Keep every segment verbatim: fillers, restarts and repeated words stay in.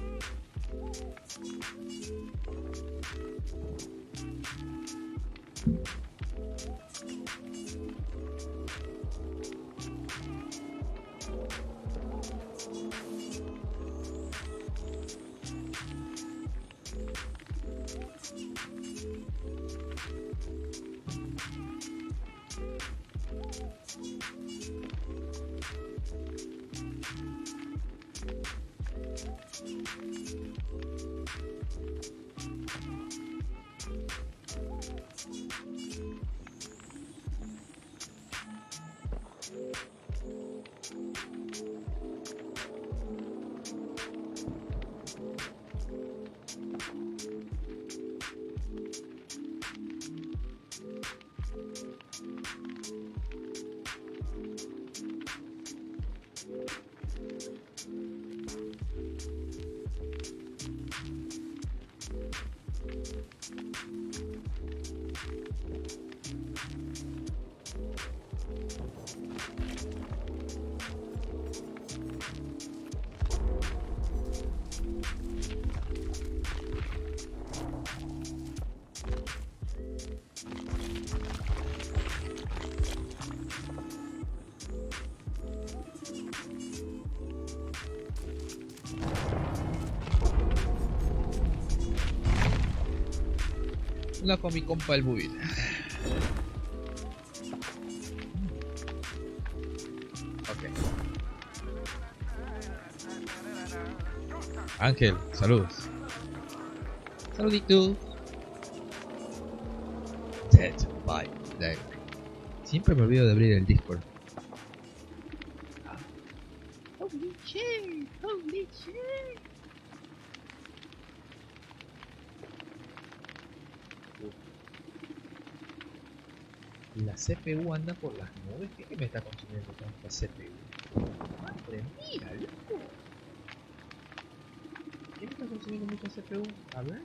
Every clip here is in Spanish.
Una con mi compa el Bubil. Ok. Ángel, saludos. Saluditos. Dead by Daylight. Siempre me olvido de abrir el Discord. Holy shit, holy shit. La C P U anda por las nubes. ¿Qué, qué me está consumiendo tanta C P U? Madre mía, loco. ¿Qué me está consumiendo mucha C P U? A ver.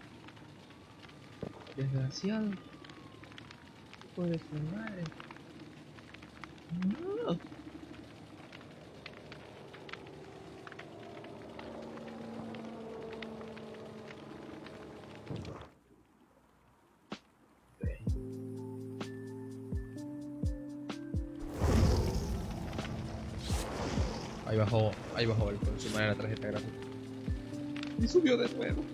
Desgraciado. Hijo de su madre. No. Ahí bajó, ahí bajó el consumo de la tarjeta gráfica. Y subió de nuevo.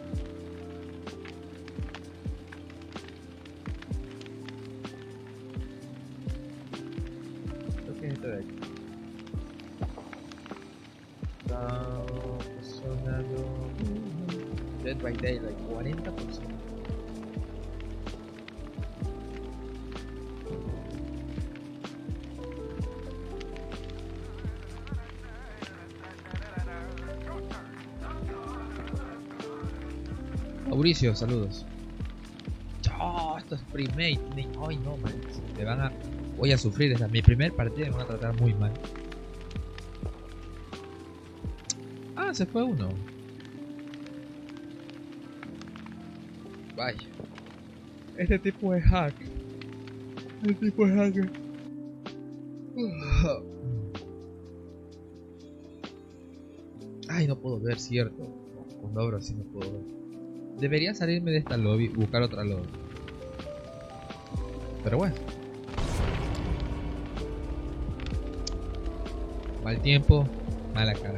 Creo que es este de aquí. Sonado. Dead by Daylight, cuarenta por ciento. Mauricio, saludos. Oh, estos pre-made. Ay, no, man. Me van a. Voy a sufrir. Esta mi primer partida. Me van a tratar muy mal. Ah, se fue uno. Vaya. Este tipo es hack. Este tipo es hacker. Ay, no puedo ver, cierto. Cuando abro así no puedo ver. Debería salirme de esta lobby y buscar otra lobby. Pero bueno. Mal tiempo, mala cara.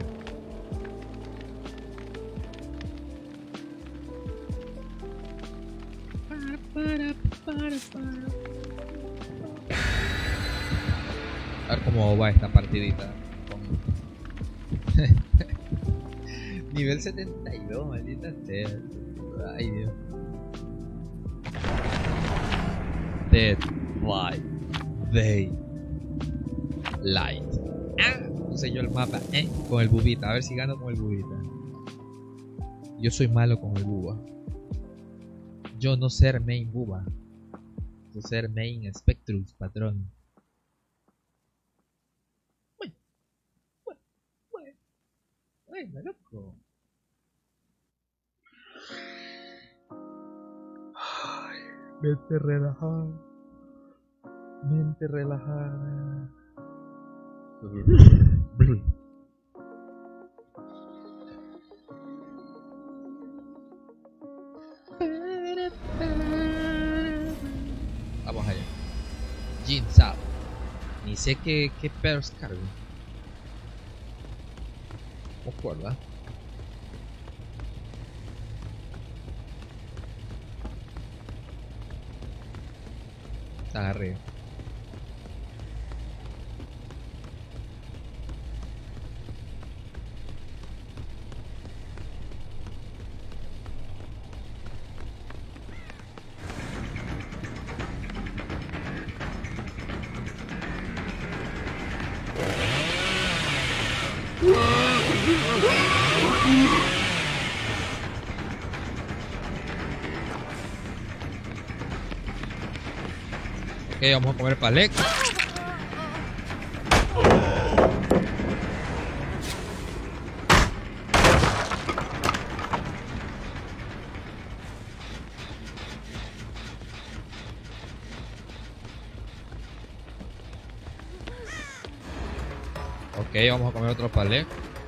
Para, para, para, para. A ver cómo va esta partidita. Nivel setenta y dos, maldita sea. Ay, Dios. Dead by Daylight. Ah, puse yo el mapa, eh, con el bubita. A ver si gano con el bubita. Yo soy malo con el buba. Yo no ser main buba. Yo ser main Spectrus, patrón. Bueno, bueno, bueno, bueno, loco. Ay, mente relajada. Mente relajada. Jin Sao. Ni sé qué, qué perks cargo. ¿O cuerda? Está arriba. Ok, vamos a comer palek. Ok, vamos a comer otro palek.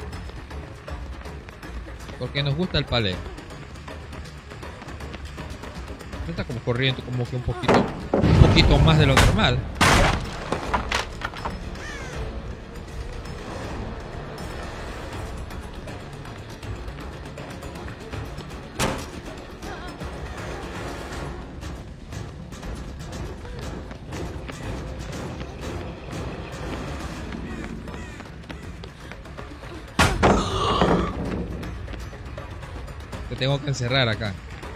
Porque nos gusta el palek. Está como corriendo como que un poquito un poquito más de lo normal. Te tengo que encerrar acá.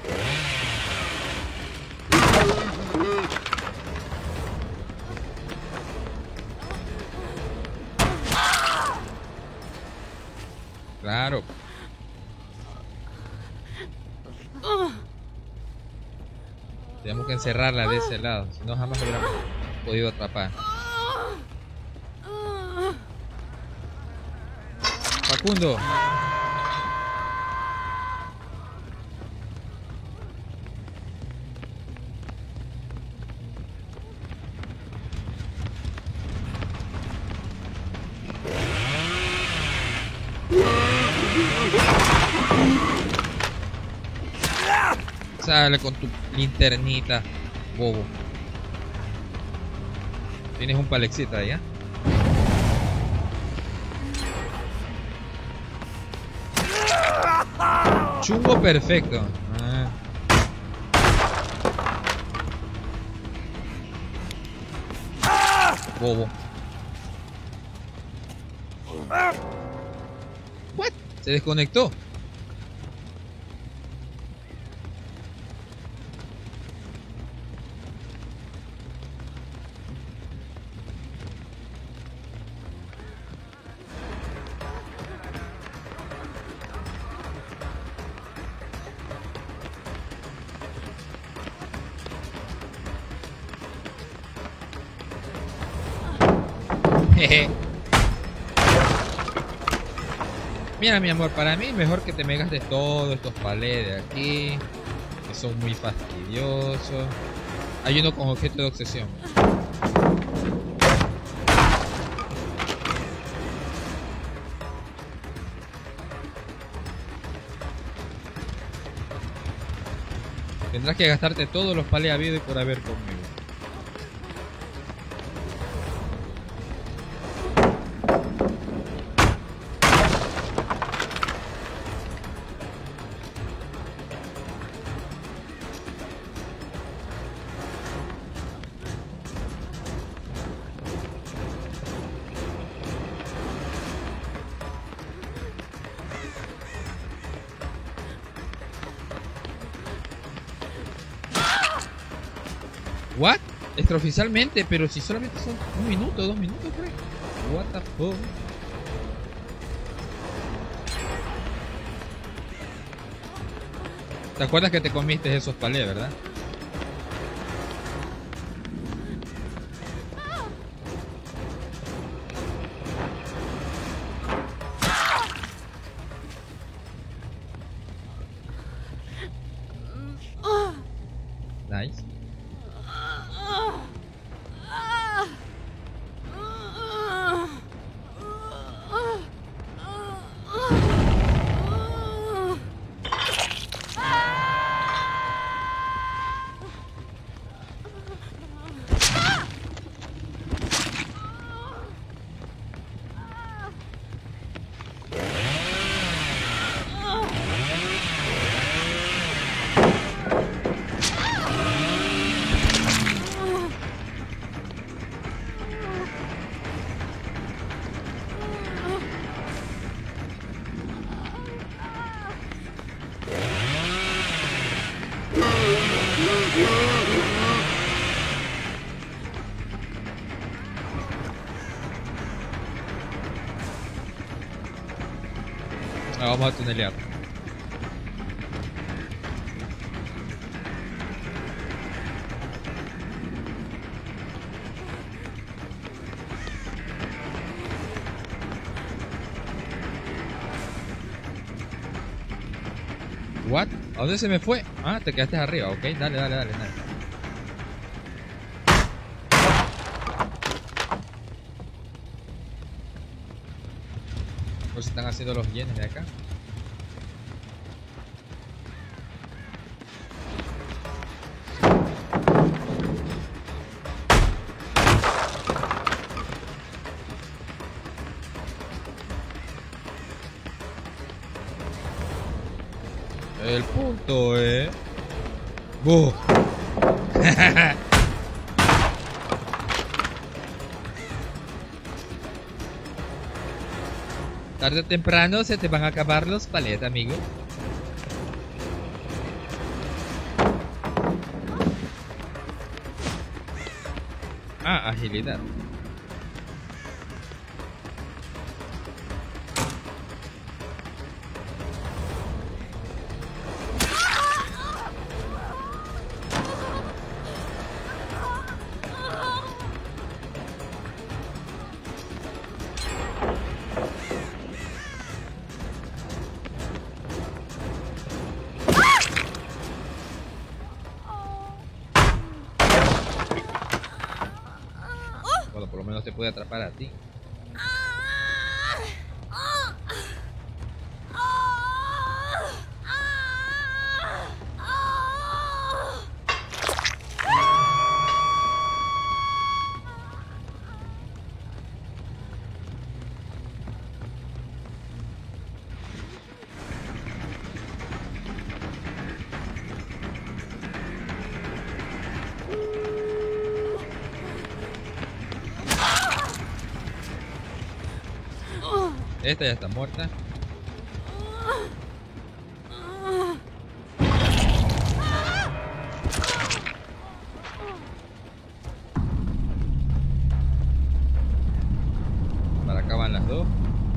Claro. Tenemos que encerrarla de ese lado, si no jamás lo hubiéramos podido atrapar. Facundo. Sale con tu linternita, bobo. Tienes un palexito ahí, ¿eh? Chungo perfecto. Ah. Bobo. What? Se desconectó. Mira, mi amor, para mí mejor que te me gastes todos estos palés de aquí, que son muy fastidiosos. Hay uno con objeto de obsesión. Tendrás que gastarte todos los palés habido y por haber conmigo. What? Extraoficialmente, pero si solamente son un minuto, dos minutos, creo. What the fuck? ¿Te acuerdas que te comiste esos palés, verdad? Nice. Ah, vamos a tunelear. What? ¿A dónde se me fue? Ah, te quedaste arriba, ok, dale, dale, dale, dale. Pues están haciendo los yenes de acá. El punto, eh. ¡Buh! Tarde o temprano se te van a acabar los palets, amigo. Ah, agilidad. Bueno, por lo menos te puede atrapar a ti. Esta ya está muerta. Para acá van las dos.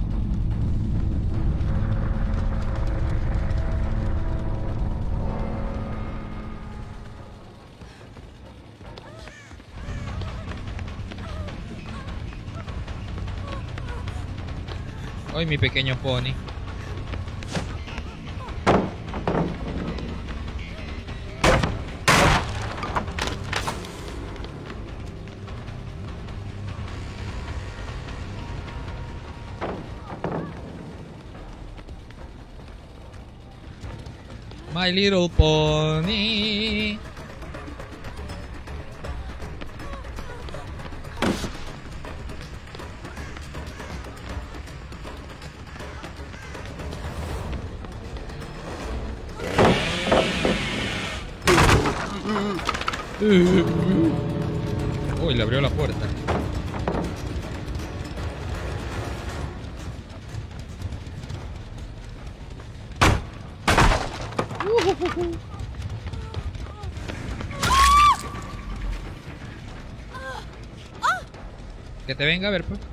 Hoy mi pequeño pony. My little pony. Uy, le abrió la puerta. Que te venga a ver, pues.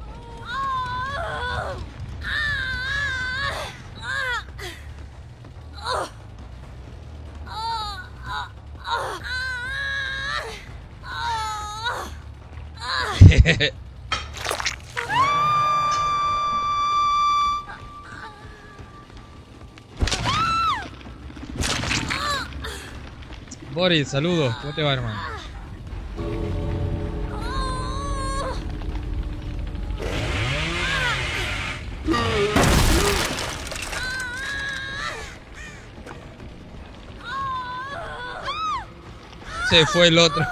Boris, saludos. ¿Cómo te va, hermano? Se fue el otro.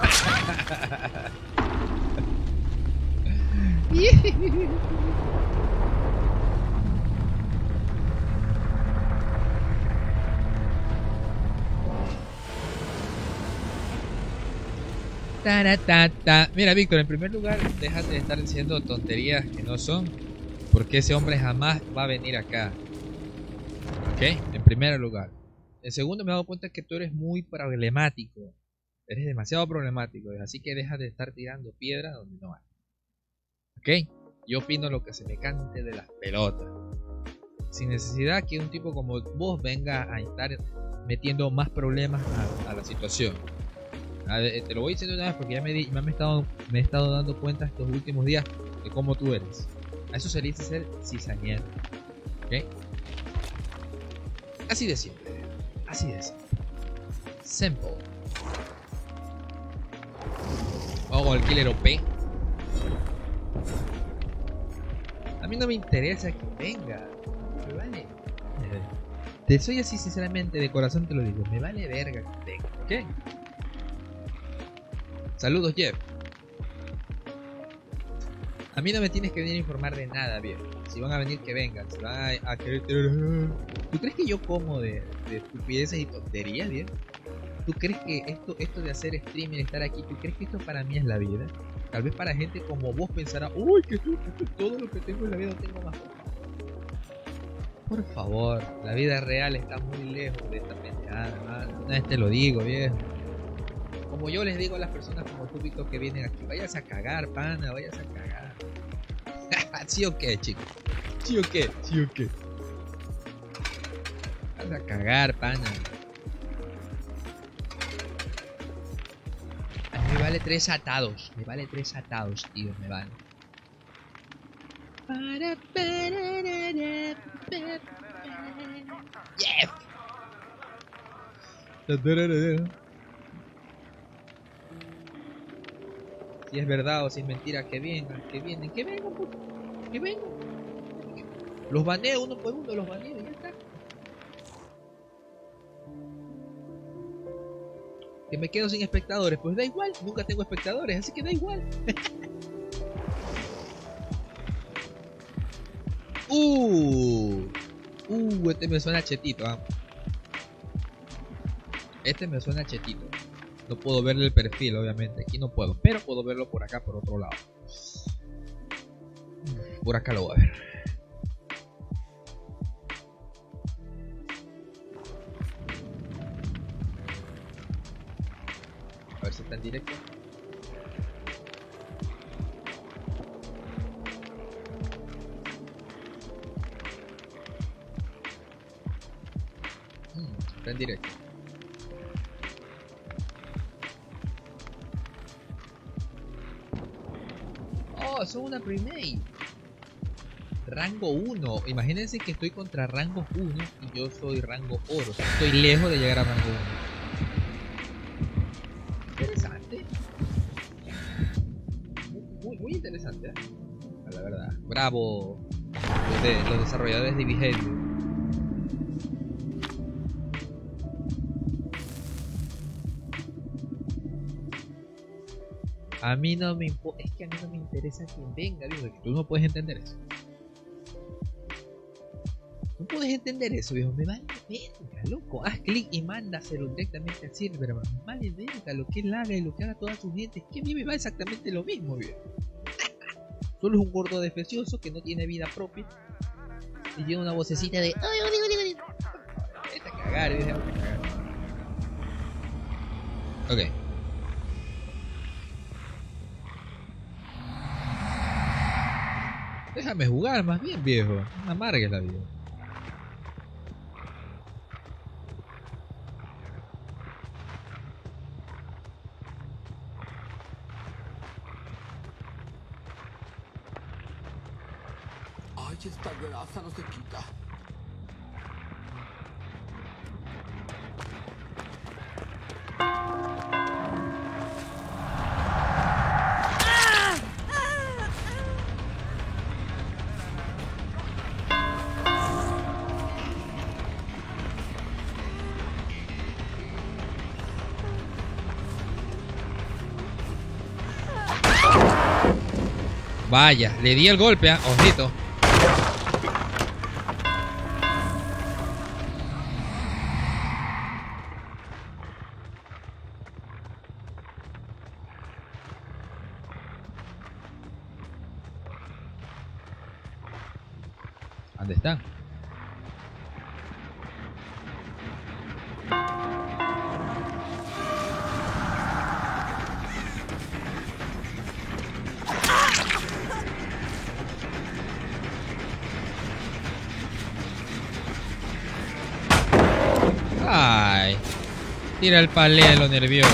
Taratata. Mira, Víctor, en primer lugar, déjate de estar diciendo tonterías que no son, porque ese hombre jamás va a venir acá. Ok, en primer lugar. En segundo, me he dado cuenta que tú eres muy problemático. Eres demasiado problemático, viejo. Así que deja de estar tirando piedra donde no hay. ¿Ok? Yo opino lo que se me cante de las pelotas. Sin necesidad que un tipo como vos venga a estar metiendo más problemas a, a la situación. A ver, te lo voy diciendo una vez porque ya me, di, me, he estado, me he estado dando cuenta estos últimos días de cómo tú eres. A eso se le dice ser cizañero. ¿Ok? Así de simple. Así de simple. Simple. Vamos con el killer O P. A mí no me interesa que venga. Me vale. Te soy así sinceramente, de corazón te lo digo. Me vale verga que venga. ¿Ok? Saludos, Jeff. A mí no me tienes que venir a informar de nada, viejo. Si van a venir, que vengan. Si van a, a querer tener... ¿Tú crees que yo como de, de estupideces y tonterías, viejo? ¿Tú crees que esto, esto de hacer streaming, estar aquí, tú crees que esto para mí es la vida? Tal vez para gente como vos pensará, uy, que esto, esto es todo lo que tengo en la vida, no tengo más. Por favor, la vida real está muy lejos de esta pendejada. Una vez te lo digo, viejo. Como yo les digo a las personas como tú, Víctor, que vienen aquí, vayas a cagar, pana, vayas a cagar. ¿Sí o qué, chicos? ¿Sí o qué? ¿Sí o qué? Vas a cagar, pana. A mí me vale tres atados. Me vale tres atados, tío, me vale. Jeff. Si es verdad o si es mentira, que vengan, que vienen, que vengan, que vengan. Los baneo uno por uno, los baneo y ya está. Que me quedo sin espectadores, pues da igual, nunca tengo espectadores, así que da igual. uh, uh, este me suena chetito, ¿eh? Este me suena chetito. No puedo verle el perfil, obviamente. Aquí no puedo, pero puedo verlo por acá, por otro lado. Por acá lo voy a ver. A ver si está en directo. Mm, está en directo. Oh, son una premade. Rango uno. Imagínense que estoy contra rango uno y yo soy rango oro. O sea, estoy lejos de llegar a rango uno. Interesante. Muy, muy interesante, ¿eh? La verdad. Bravo. Los, de, los desarrolladores de Behavior. A mí no me importa, es que a mí no me interesa quien venga, viejo. Tú no puedes entender eso. No puedes entender eso, viejo. Me vale verga, loco. Haz clic y mándaselo directamente al server, hermano. Me vale verga lo que él haga y lo que haga toda su gente. Es que a mí me va exactamente lo mismo, viejo. Solo es un gordo defesioso que no tiene vida propia. Y tiene una vocecita de... Vete a cagar, viejo. Ok. Déjame jugar más bien, viejo. No amargues la vida. Ay, esta grasa no se quita. Vaya, le di el golpe, ¿eh? Ojito. ¿Dónde está? Ay. Tira el palé de lo nervioso.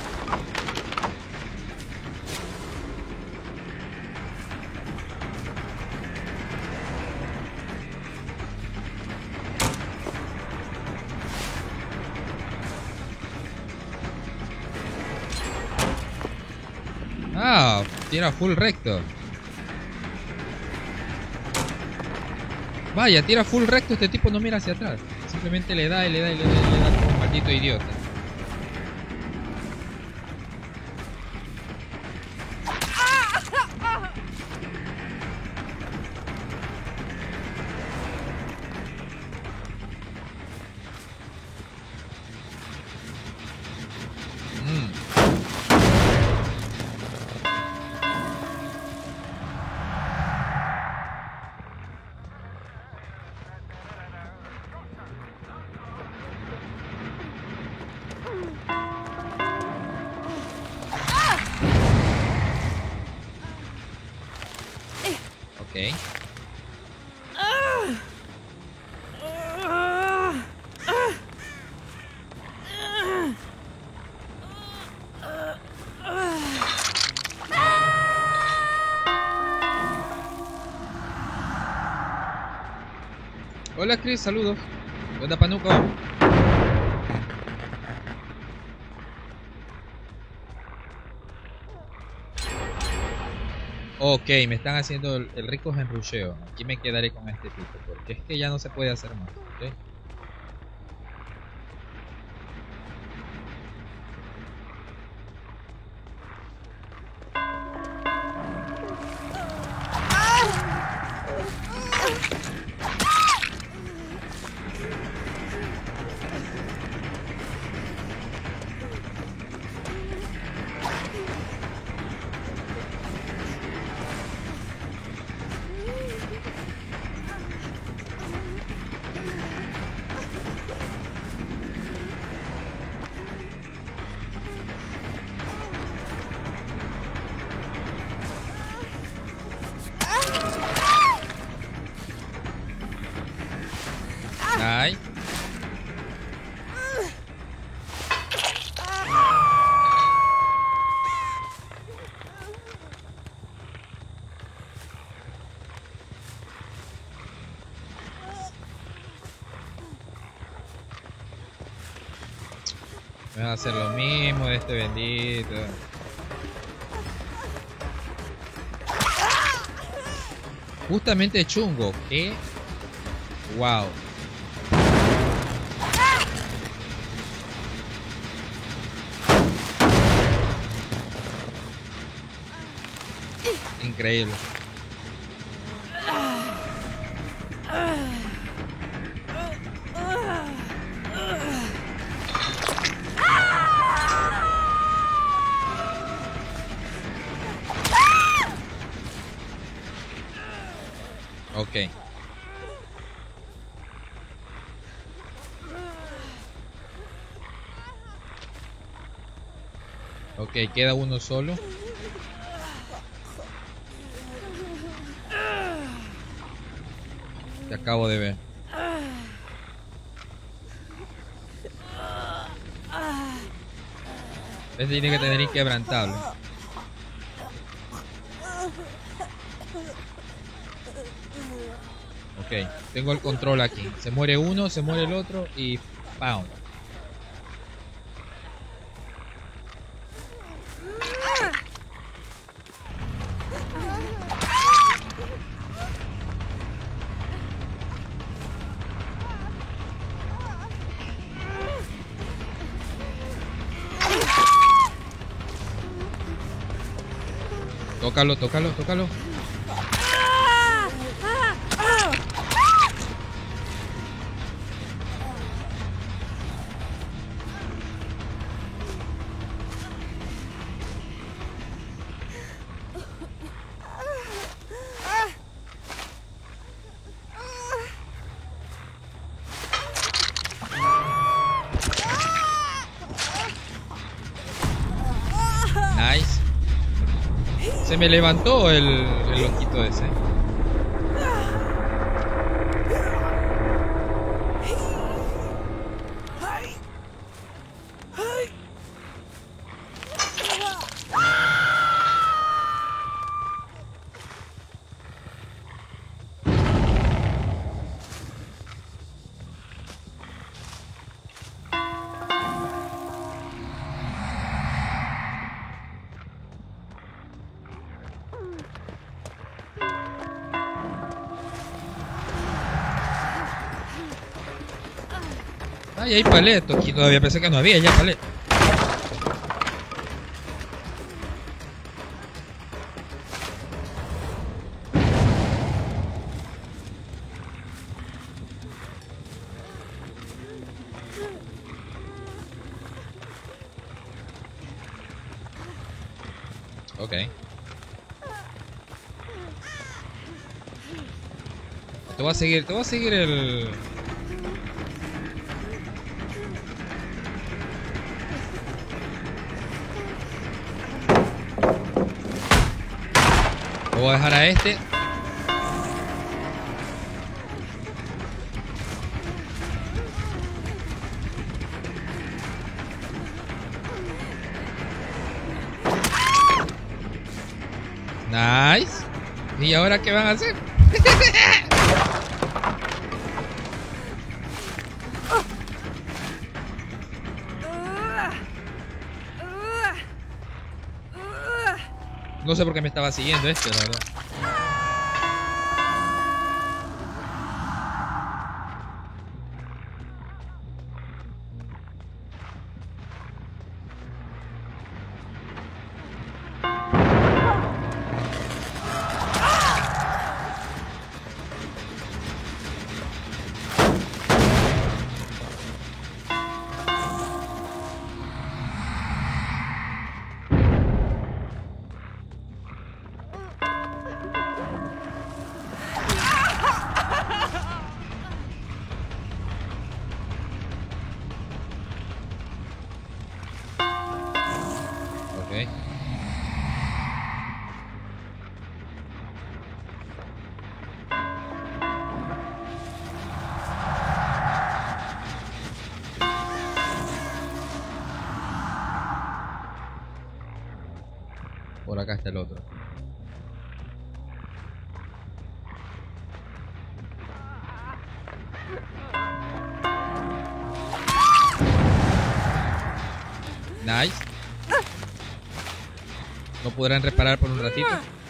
Ah, tira full recto. Vaya, tira full recto, este tipo no mira hacia atrás. Simplemente le da y le da y le da y le da como un maldito idiota. Ok. Hola Chris, saludos. ¿Qué onda, Panuco? Ok, me están haciendo el, el rico enrulleo. Aquí me quedaré con este tipo, porque es que ya no se puede hacer más. ¿Okay? Ay. Me va a hacer lo mismo de este bendito. Justamente chungo, ¿qué? Wow. Increíble. Ok. Ok, queda uno solo. Te acabo de ver. Este tiene que tener inquebrantable. Ok, tengo el control aquí. Se muere uno, se muere el otro y ¡pam! Tócalo, tócalo, tócalo. Nice. Se me levantó el, el loquito ese. Ay, hay paletos. Aquí todavía pensé que no había ya paletos. Ok. Te voy a seguir, te voy a seguir el... Lo voy a dejar a este. Nice. ¿Y ahora qué van a hacer? No sé por qué me estaba siguiendo este, la verdad. Ok. Por acá está el otro. Nice. ¿No podrán reparar por un ratito?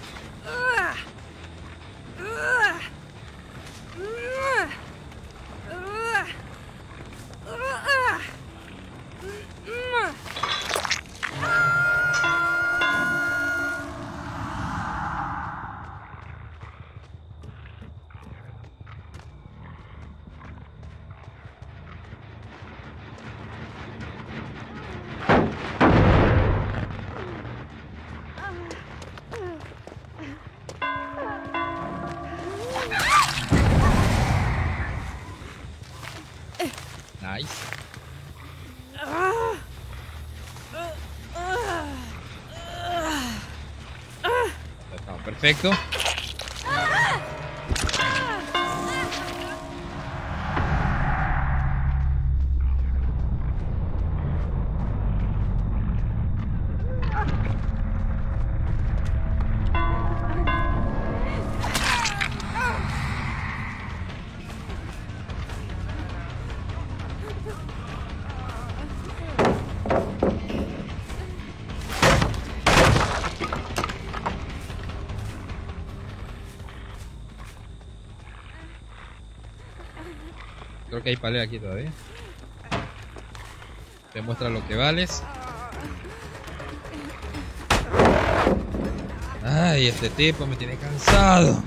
Nice. Está perfecto. Creo que hay palea aquí todavía. Te muestra lo que vales. Ay, este tipo me tiene cansado.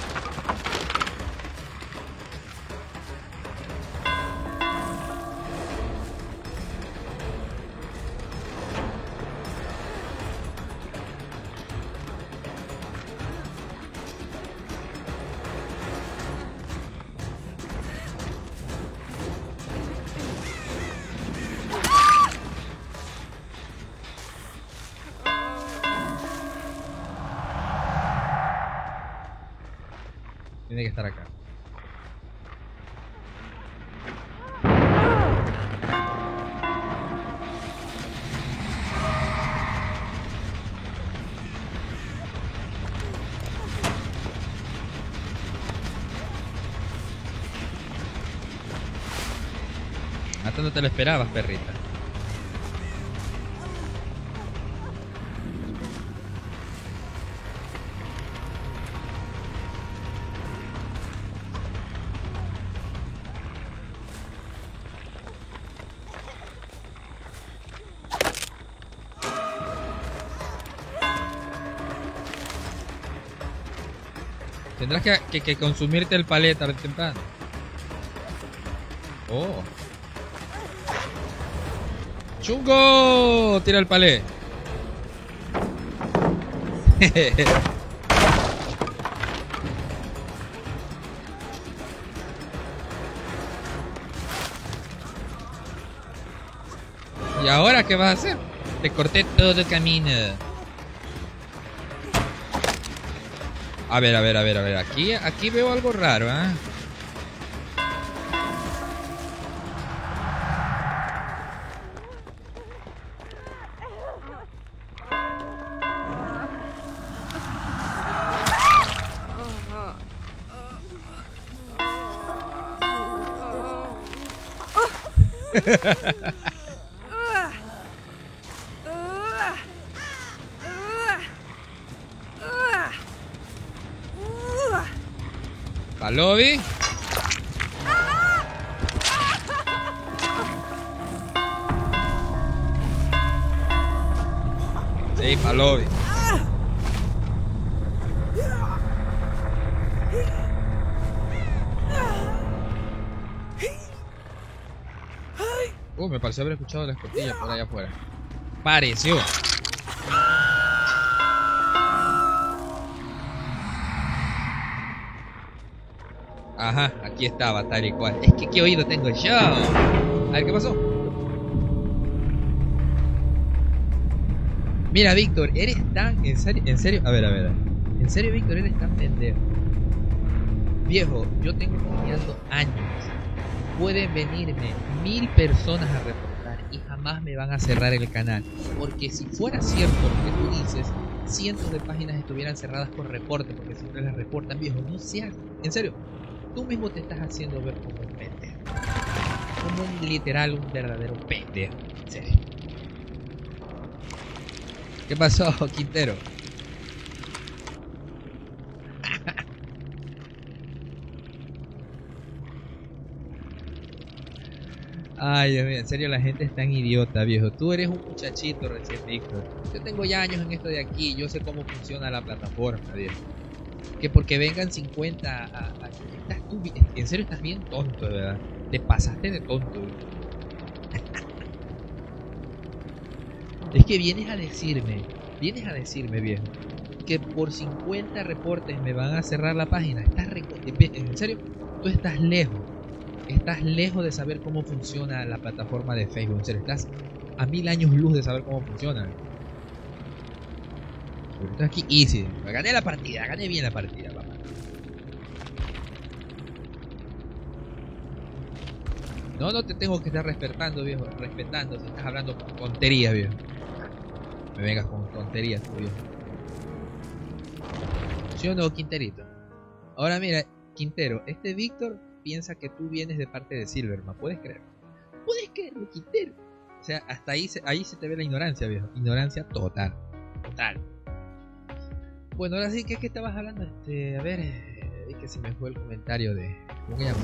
Tiene que estar acá. Hasta no te lo esperabas, perrita. Tendrás que, que, que consumirte el palé tarde o temprano. Oh. ¡Chungo! Tira el palé. ¿Y ahora qué vas a hacer? Te corté todo el camino. A ver, a ver, a ver, a ver. Aquí, aquí veo algo raro, ¿eh? Palobi. Sí, Palobi. Uh, me pareció haber escuchado la escotilla por allá afuera. Pareció. Ajá, aquí estaba, tal y cual. Es que qué oído tengo yo. A ver, ¿qué pasó? Mira, Víctor, eres tan... ¿En serio? ¿En serio? A ver, a ver. ¿En serio, Víctor, eres tan pendejo? Viejo, yo tengo copiando años. Pueden venirme mil personas a reportar y jamás me van a cerrar el canal. Porque si fuera cierto lo que tú dices, cientos de páginas estuvieran cerradas por reporte, porque siempre las reportan, viejo. No seas... En serio. Tú mismo te estás haciendo ver como un pendejo. Como un literal, un verdadero pendejo. En serio. ¿Qué pasó, Quintero? Ay, Dios mío, en serio la gente es tan idiota, viejo. Tú eres un muchachito recién, Víctor. Yo tengo ya años en esto de aquí. Yo sé cómo funciona la plataforma, viejo. Que porque vengan cincuenta a... a estás tú, en serio estás bien tonto, de verdad. Te pasaste de tonto, viejo. Es que vienes a decirme, vienes a decirme, viejo, que por cincuenta reportes me van a cerrar la página. Estás re... En serio, tú estás lejos. Estás lejos de saber cómo funciona la plataforma de Facebook. En serio, estás a mil años luz de saber cómo funciona. Pero estoy aquí easy. Gané la partida, gané bien la partida, papá. No, no te tengo que estar respetando, viejo. Respetando si estás hablando tonterías, viejo. Me vengas con tonterías, tú, viejo. ¿Sí o no, Quinterito? Ahora mira, Quintero, este Víctor piensa que tú vienes de parte de Silverman. ¿Puedes creer? ¿Puedes creerlo, Quintero? O sea, hasta ahí se, ahí se te ve la ignorancia, viejo. Ignorancia total. Total. Bueno, ahora sí, ¿qué es que estabas hablando? Este, a ver, eh, que se me fue el comentario de... ¿Cómo se llama?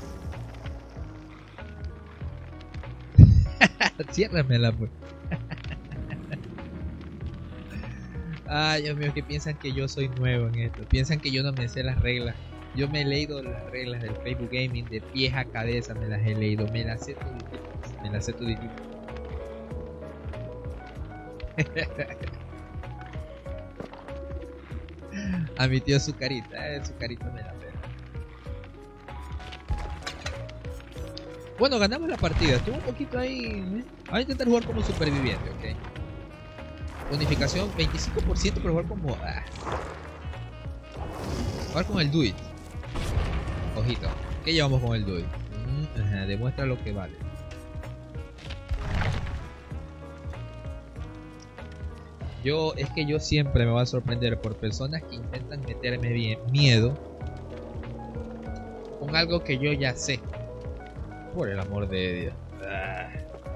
Ciérramela, pues. Ay, Dios mío, que piensan que yo soy nuevo en esto. Piensan que yo no me sé las reglas. Yo me he leído las reglas del Facebook Gaming de pies a cabeza, me las he leído, me las sé todititas, me las sé todititas. A mi tío su carita, eh, su carita me la pega. Bueno, ganamos la partida, estuvo un poquito ahí, ¿eh? Vamos a intentar jugar como superviviente, ok. Unificación veinticinco por ciento, pero jugar como... Ah. Jugar con el Do It. Ojito, ¿qué llevamos con el Do It? Mm, ajá, demuestra lo que vale. Yo, es que yo siempre me voy a sorprender por personas que intentan meterme bien miedo con algo que yo ya sé. Por el amor de Dios. Ah.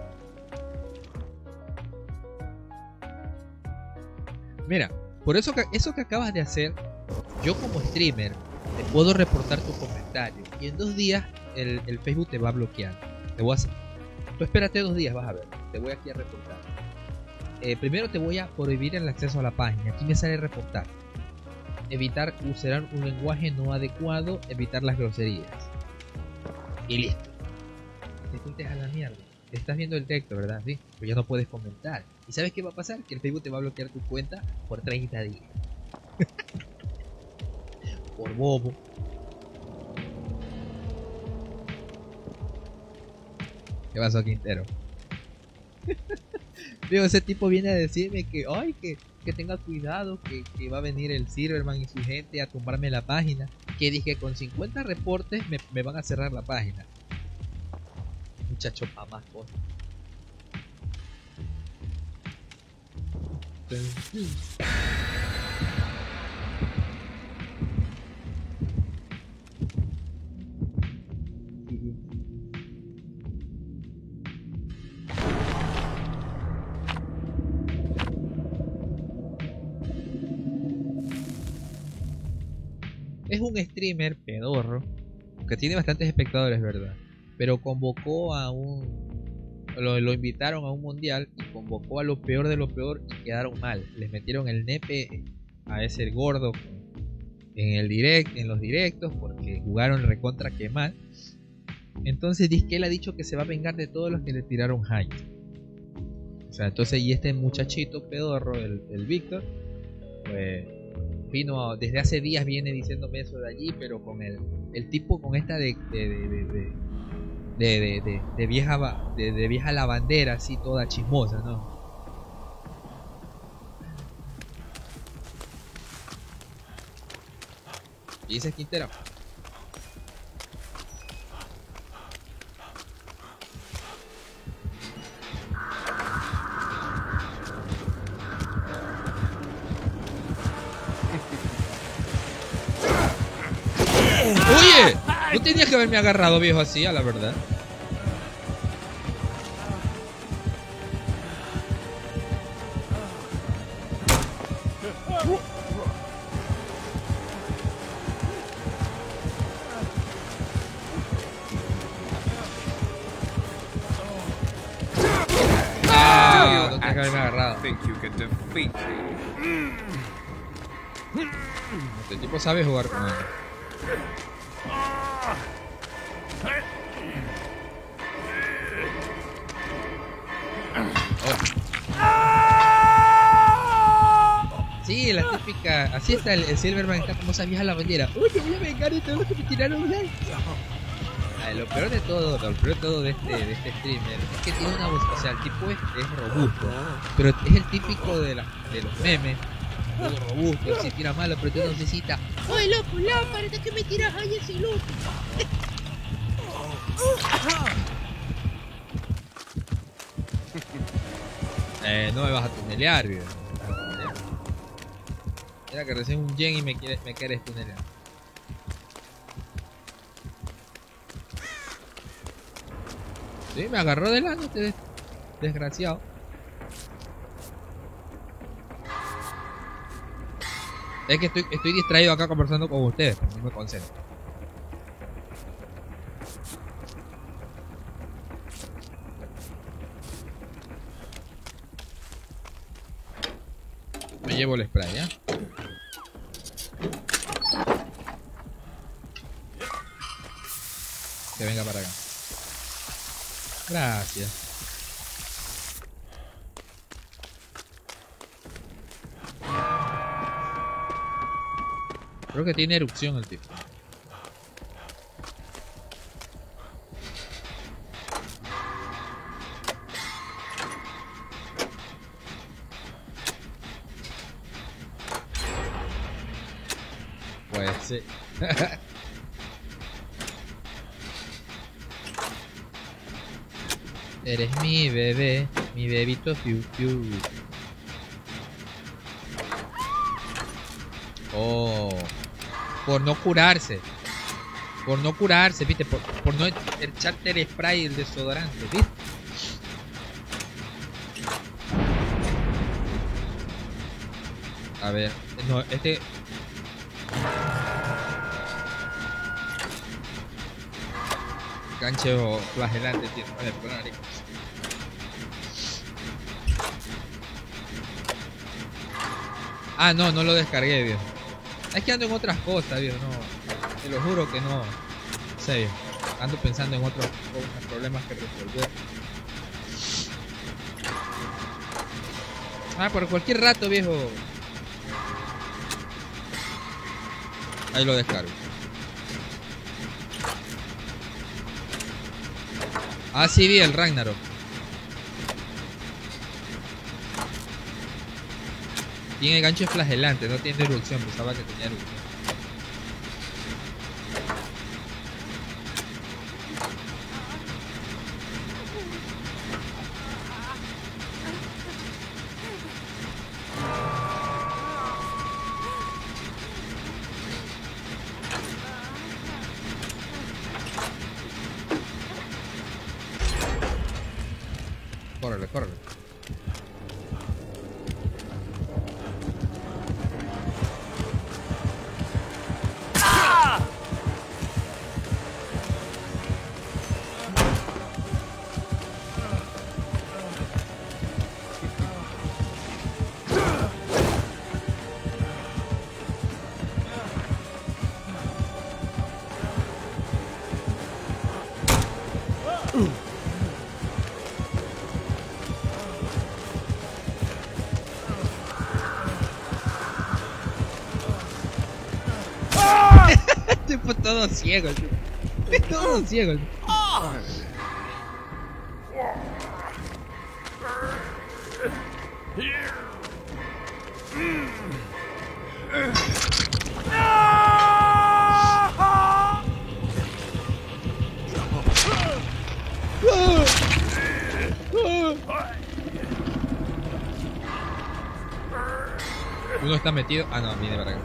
Mira, por eso que, eso que acabas de hacer, yo como streamer te puedo reportar tu comentario y en dos días el, el Facebook te va a bloquear. Te voy a hacer. Tú espérate dos días, vas a ver. Te voy aquí a reportar. Eh, primero te voy a prohibir el acceso a la página. Aquí me sale reportar. evitar usar un lenguaje no adecuado, evitar las groserías. Y listo. Te fuiste a la mierda. Estás viendo el texto, ¿verdad? Sí. Pero ya no puedes comentar. ¿Y sabes qué va a pasar? Que el Facebook te va a bloquear tu cuenta por treinta días. Por bobo. ¿Qué pasó, Quintero? Veo, ese tipo viene a decirme que, ay, que, que tenga cuidado, que, que va a venir el Silverman y su gente a tumbarme la página. Que dije, con cincuenta reportes me, me van a cerrar la página. Muchacho, pa' más cosas. Es un streamer pedorro que tiene bastantes espectadores, ¿verdad? Pero convocó a un... Lo, lo invitaron a un mundial y convocó a lo peor de lo peor y quedaron mal. Les metieron el nepe a ese gordo en el direct, en los directos, porque jugaron recontra que mal. Entonces dice que él ha dicho que se va a vengar de todos los que le tiraron hype. O sea, entonces, y este muchachito pedorro, el, el Víctor, pues vino desde hace días, viene diciéndome eso de allí, pero con el, el tipo con esta de de, de, de, de, de, de, de, de vieja de, de vieja lavandera, así toda chismosa, ¿no? Y dice Quintero. Oye, no tenías que haberme agarrado, viejo, así, a la verdad. Ah, no tenías que haberme agarrado. Este tipo sabe jugar con él. Sí, la típica. Así está el, el Silverman, está como esa vieja la bandera. Uy, me voy a vengar de todos los que me tiraron un like. Ay, lo peor de todo, lo peor de todo de este, de este streamer es que tiene una voz, o sea, el tipo es, es robusto, pero es el típico de, la, de los memes. Todo robusto, se tira malo, pero tú no necesitas. ¡Oye, loco, lámpara! ¿De qué me tiras ahí ese loco? eh, no me vas a tunelear, viejo. Mira que recién un gen y me quieres, me quieres tunelear. Sí, me agarró delante este desgraciado. Es que estoy, estoy distraído acá conversando con ustedes, no me concentro. Me llevo el spray, ¿ya? Que venga para acá. Gracias. Creo que tiene erupción el tipo. Pues sí. Eres mi bebé, mi bebito fiu fiu. Oh. Por no curarse. Por no curarse, viste, por, por no echarte el spray y el desodorante, viste. A ver, no, este. Gancho flagelante, tío. Vale, por la nariz. Ah, no, no lo descargué, viejo. Es que ando en otras cosas, viejo, no. Te lo juro que no. No sé, viejo. Ando pensando en otros problemas que resolver. Ah, por cualquier rato, viejo. Ahí lo descargo. Ah, sí, vi el Ragnarok. Tiene gancho flagelante, no tiene erupción. Pensaba que tenía erupción. Córrele, córrele. Tipo todo ciego, todo ciego. Uno está metido. Ah, no, viene para acá.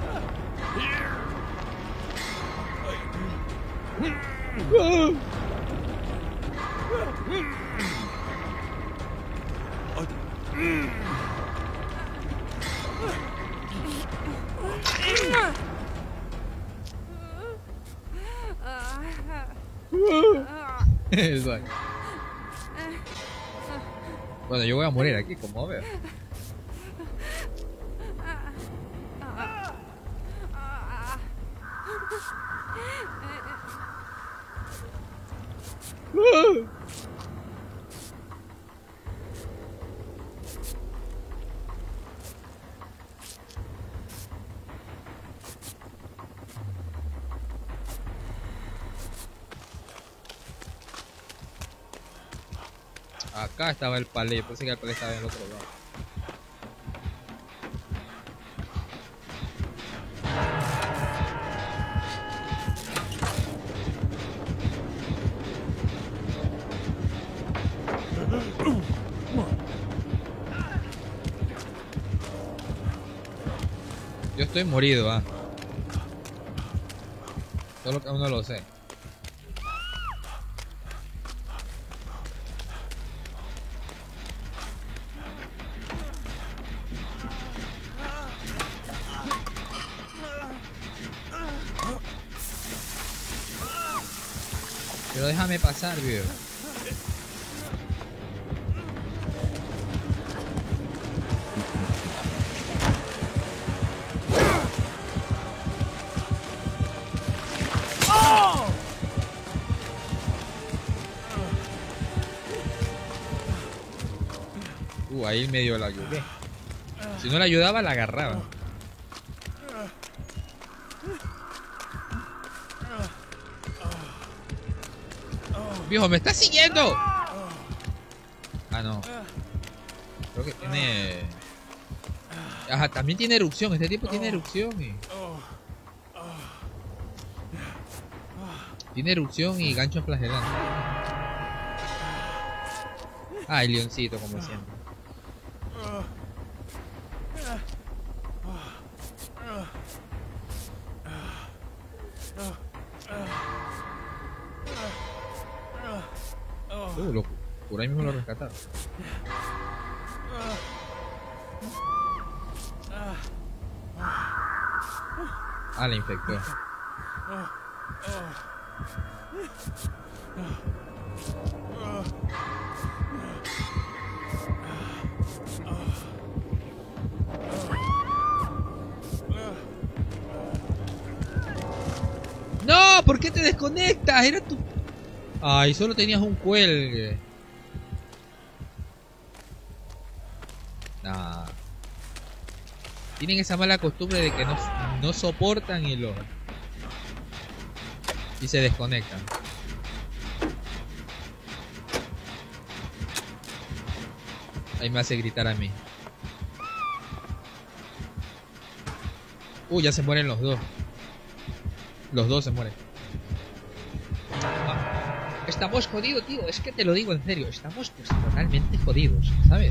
Bueno, yo voy a morir aquí, como veo. Acá estaba el palé, pensé que el palé estaba en el otro lado. Yo estoy morido, ah. Solo que aún no lo sé. Pero déjame pasar, viejo. Uh, ahí medio la ayudé. Si no la ayudaba, la agarraba. Viejo, ¿me estás siguiendo? Ah, no. Creo que tiene... Ajá, también tiene erupción. Este tipo tiene erupción y... Tiene erupción y gancho flagelante. Ah, el leoncito, como siempre. Uh, lo, por ahí mismo lo rescataron. Ah, la infectó. ¿por qué te desconectas? Era tu... Ay, solo tenías un cuelgue. Nah. Tienen esa mala costumbre de que no, no soportan y lo... Y se desconectan. Ahí me hace gritar a mí. Uy, ya se mueren los dos. Los dos se mueren. Ah, estamos jodidos, tío. Es que te lo digo en serio. Estamos pues totalmente jodidos, ¿sabes?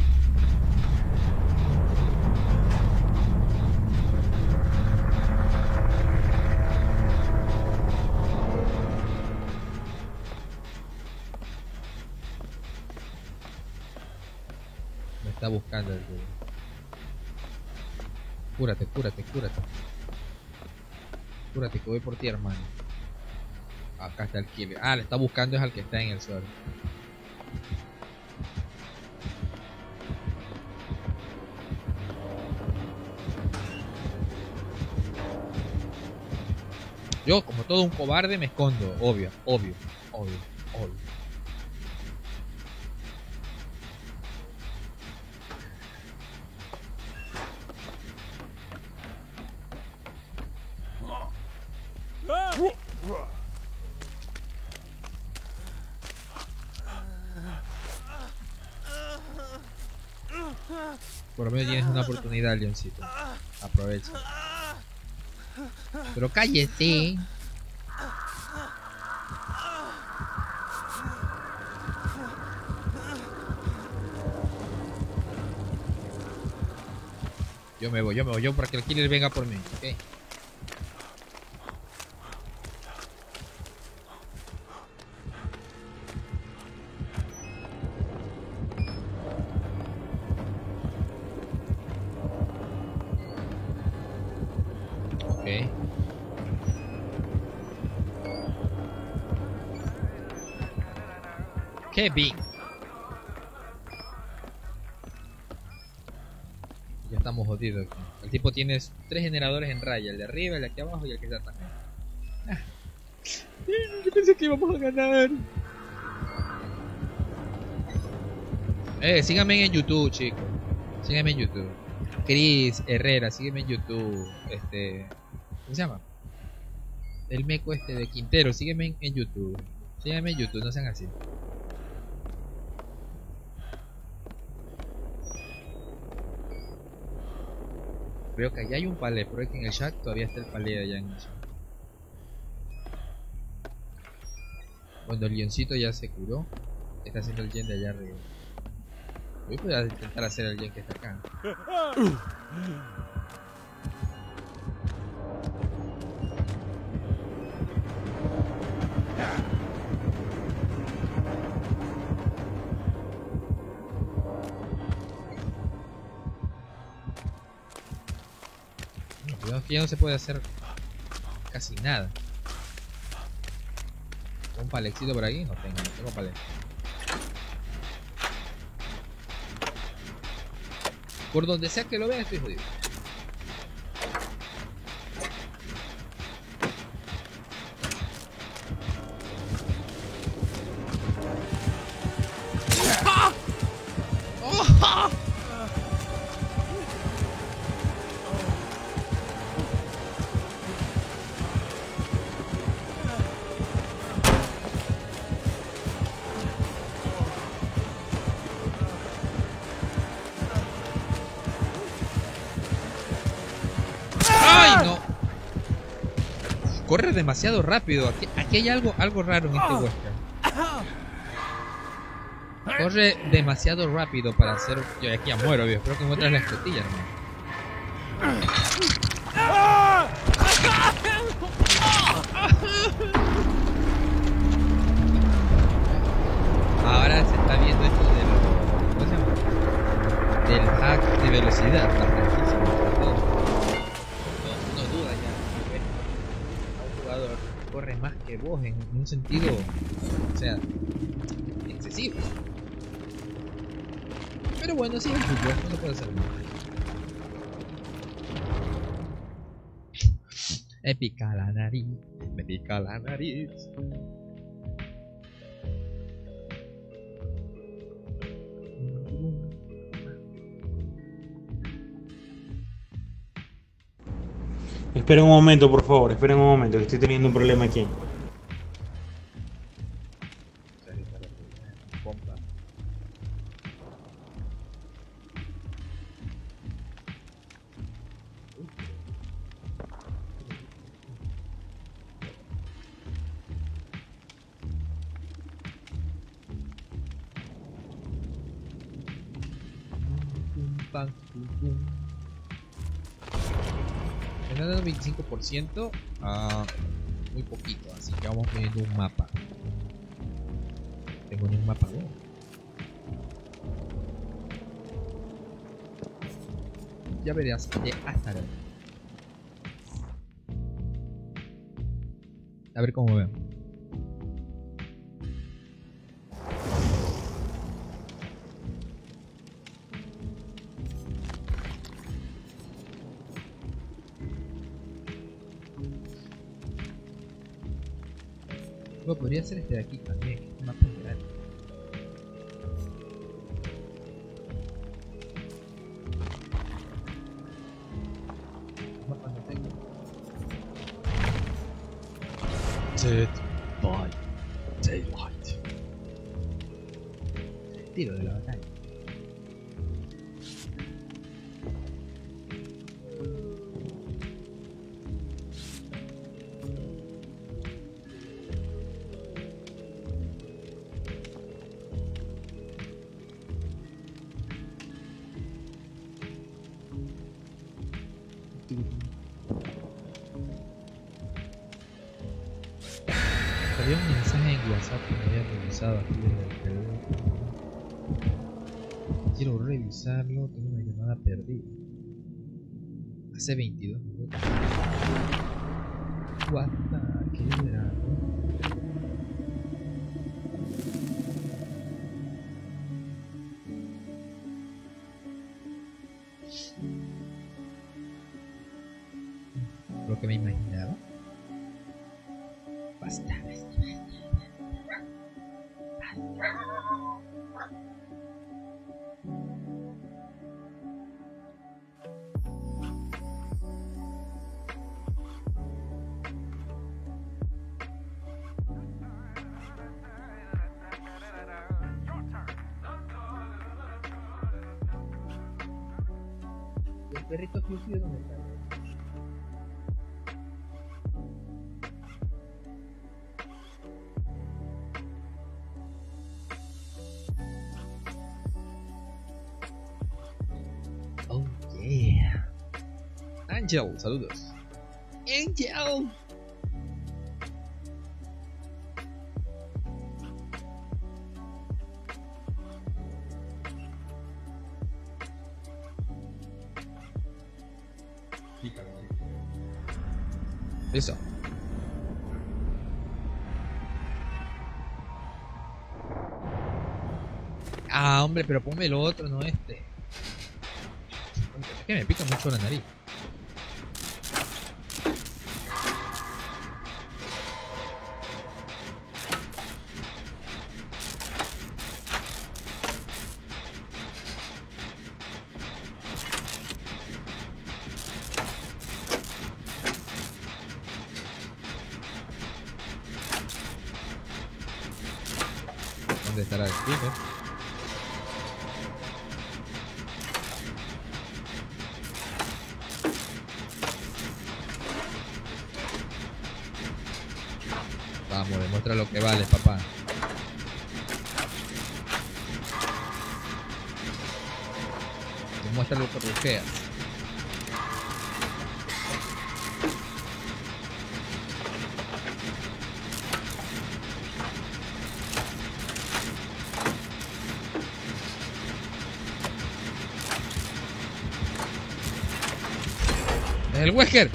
Me está buscando el tío. Cúrate, cúrate, cúrate. Cúrate que voy por ti, hermano. Acá está el killer. Ah, le está buscando es al que está en el suelo. Yo, como todo un cobarde, me escondo. Obvio, obvio, obvio, obvio. Por lo menos tienes una oportunidad, Leoncito. Aprovecha. Pero cállate. Yo me voy, yo me voy, yo para que el killer venga por mí, ¿ok? Kevin. Ya estamos jodidos. El tipo tiene tres generadores en raya. El de arriba, el de aquí abajo y el que está atrás. Ah. Yo pensé que íbamos a ganar. Eh, síganme en YouTube, chicos. Síganme en YouTube. Chris Herrera, sígueme en YouTube. Este... ¿Cómo se llama? El meco este de Quintero. Sígueme en, en YouTube. Síganme en YouTube, no sean así. Veo que allá hay un palé, pero es que en el chat todavía está el palé allá en el chat. Cuando el Leoncito ya se curó, está haciendo el gen de allá arriba. Voy a intentar hacer el gen que está acá. Que ya no se puede hacer casi nada. ¿Un palecito por aquí? No tengo, no tengo palet. Por donde sea que lo vea estoy jodido. Corre demasiado rápido. Aquí, aquí hay algo, algo raro en este western. Corre demasiado rápido para hacer... Yo aquí ya muero, viejo. Espero que encuentres la escotilla, hermano. Ahora se está viendo esto del... ¿Cómo se llama? Del hack de velocidad. Está franquísimo. No, no duda ya. Corre más que vos en un sentido, o sea, excesivo. Pero bueno, sí, es fútbol, no se puede hacer nada. Me pica la nariz, me pica la nariz. Esperen un momento, por favor, esperen un momento, que estoy teniendo un problema aquí. Me están dando veinticinco por ciento a muy poquito, así que vamos viendo un mapa. Tengo ni un mapa, ¿no? Ya verás de Astaroth. A ver cómo veo. Bueno, podría ser este de aquí también, que es un mapa grande. ¿Qué mapa no tengo? Dead by Daylight. Tiro de la batalla. Había un mensaje en WhatsApp que me había revisado aquí desde el teléfono. Quiero revisarlo, tengo una llamada perdida. Hace veintidós minutos. What the... ¿Qué era? Lo que me imaginaba. Basta, basta, basta, basta. El perrito exclusivo, ¿dónde está? Oh yeah. Angel, saludos. Angel. Listo. Ah, hombre, pero ponme el otro, no este. Es que me pica mucho la nariz. ¿Dónde estará el speaker? Vamos, demuestra lo que vale, papá. Demuestra lo que rugeas. ¡Es el Wesker!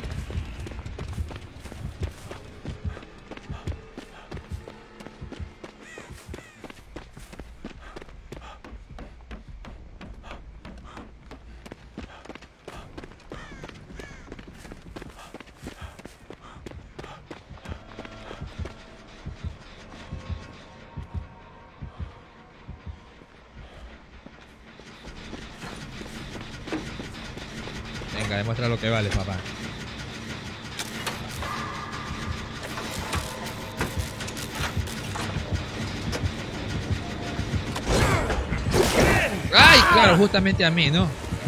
Venga, demuestra lo que vale, papá. ¡Ay! Claro, justamente a mí, ¿no?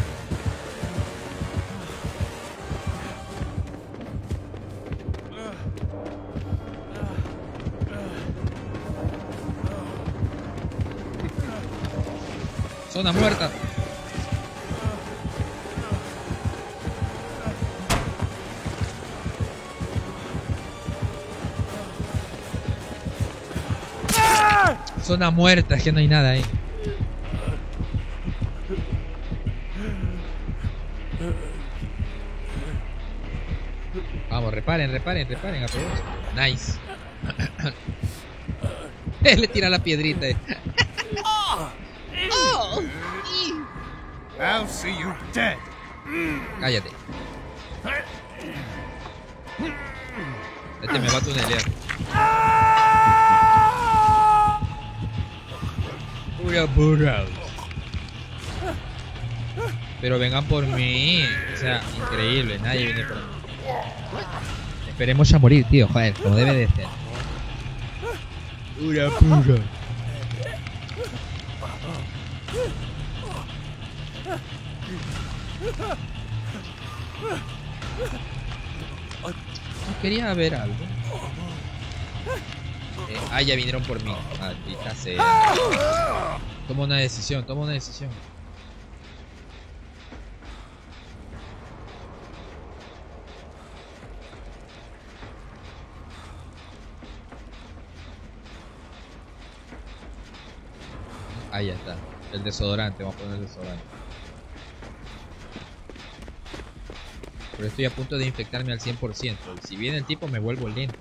Zona muerta. Zona muerta, es que no hay nada ahí. Vamos, reparen, reparen, reparen, aprovechen. Nice. Él le tira la piedrita. I'll see you dead. Cállate. Este me va a tunelear. Pura burra. Pero vengan por mí. O sea, increíble. Nadie viene por mí. Esperemos a morir, tío. Joder, como debe de ser. Pura burra. Quería ver algo. Eh, ah, ya vinieron por mí. Maldita sea. Toma una decisión, toma una decisión. Ahí ya está. El desodorante, vamos a poner el desodorante. Pero estoy a punto de infectarme al cien por ciento. Y si viene el tipo me vuelvo lento.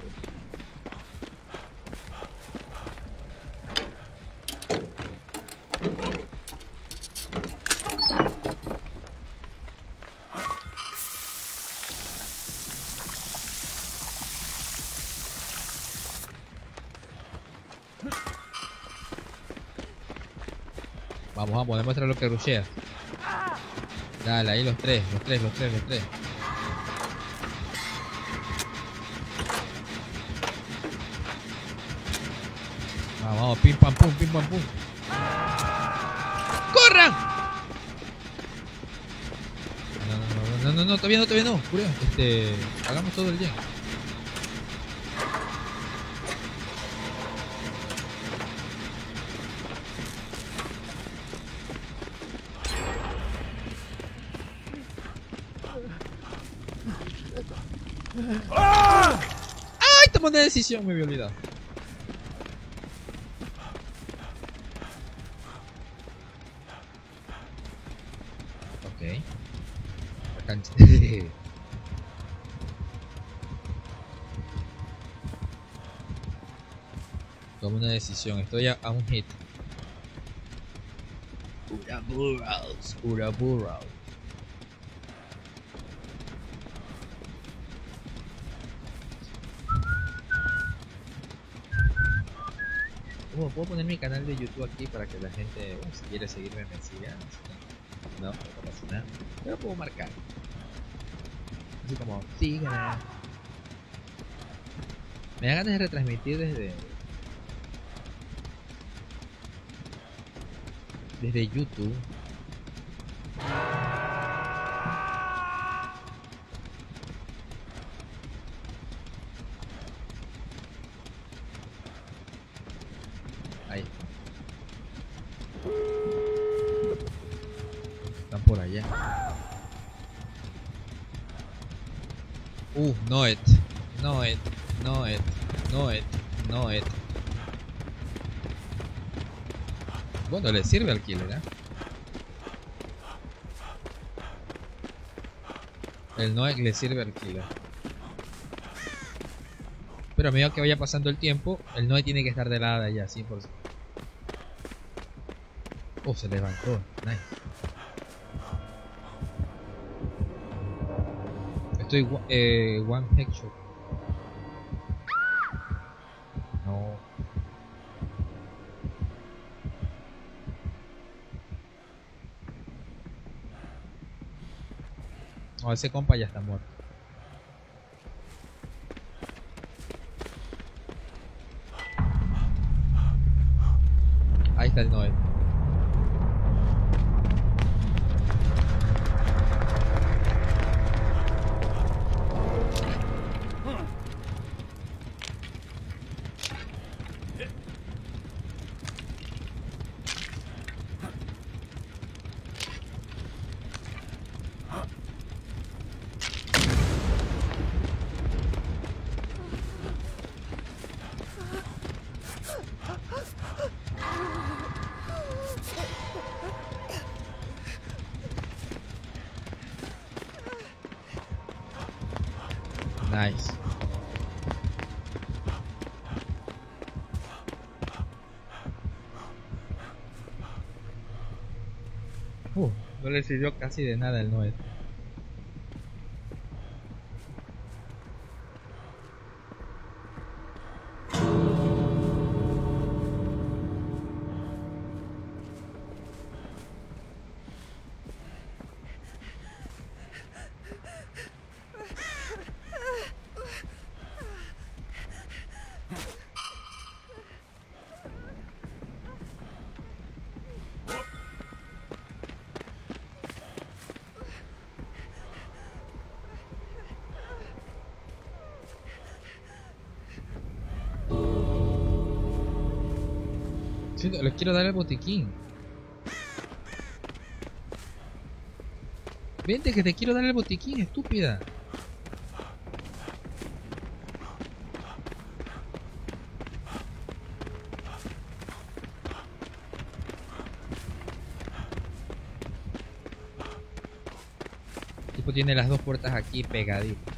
Vamos, vamos, demuestra lo que rushea. Dale, ahí los tres, los tres, los tres, los tres. Vamos, vamos, pim pam pum, pim pam pum. ¡Corran! No, no, no, no, no, todavía no, todavía no. Pura, este, hagamos todo el día. ¡Ay! Tomé una decisión, me había olvidado. Ok. Tomé una decisión, estoy a, a un hit. Pura burros, pura burros. Oh, puedo poner mi canal de YouTube aquí para que la gente, bueno, si quiere seguirme, me siga. No, no pasa nada. Pero puedo marcar. Así como, siga. Me da ganas de retransmitir desde desde YouTube. Ahí. Están por allá. Uh, no it. No it. No it. No it. No it. Bueno, le sirve al killer, ¿eh? El no it le sirve al killer. Pero a medida que vaya pasando el tiempo, el no it tiene que estar de lado ya, cien por ciento. Oh, se levantó. Nice. Estoy eh, one headshot. No. No, ese compa ya está muerto. Ahí está el Noel. Nice. Uh, no le sirvió casi de nada el Noel. Les quiero dar el botiquín. Vente que te quiero dar el botiquín, estúpida. El tipo tiene las dos puertas aquí pegaditas.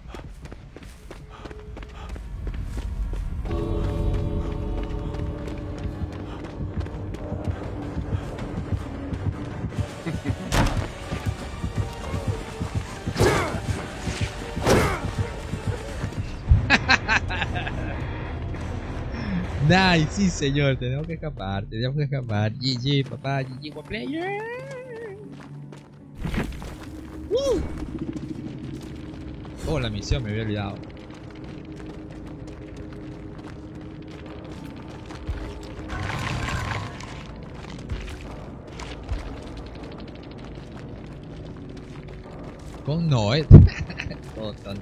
Nice, sí señor, tenemos que escapar, tenemos que escapar. G G, papá, G G, one player. Uh. Oh, la misión, me había olvidado. Con Noel. Todo tonto.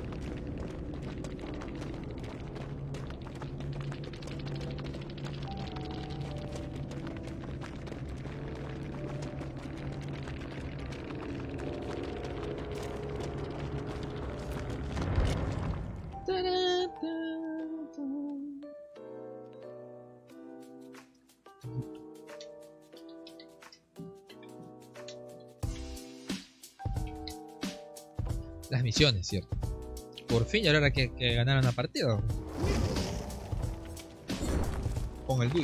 Las misiones, cierto. Por fin, y ahora que, que ganaron la partida con el Dui.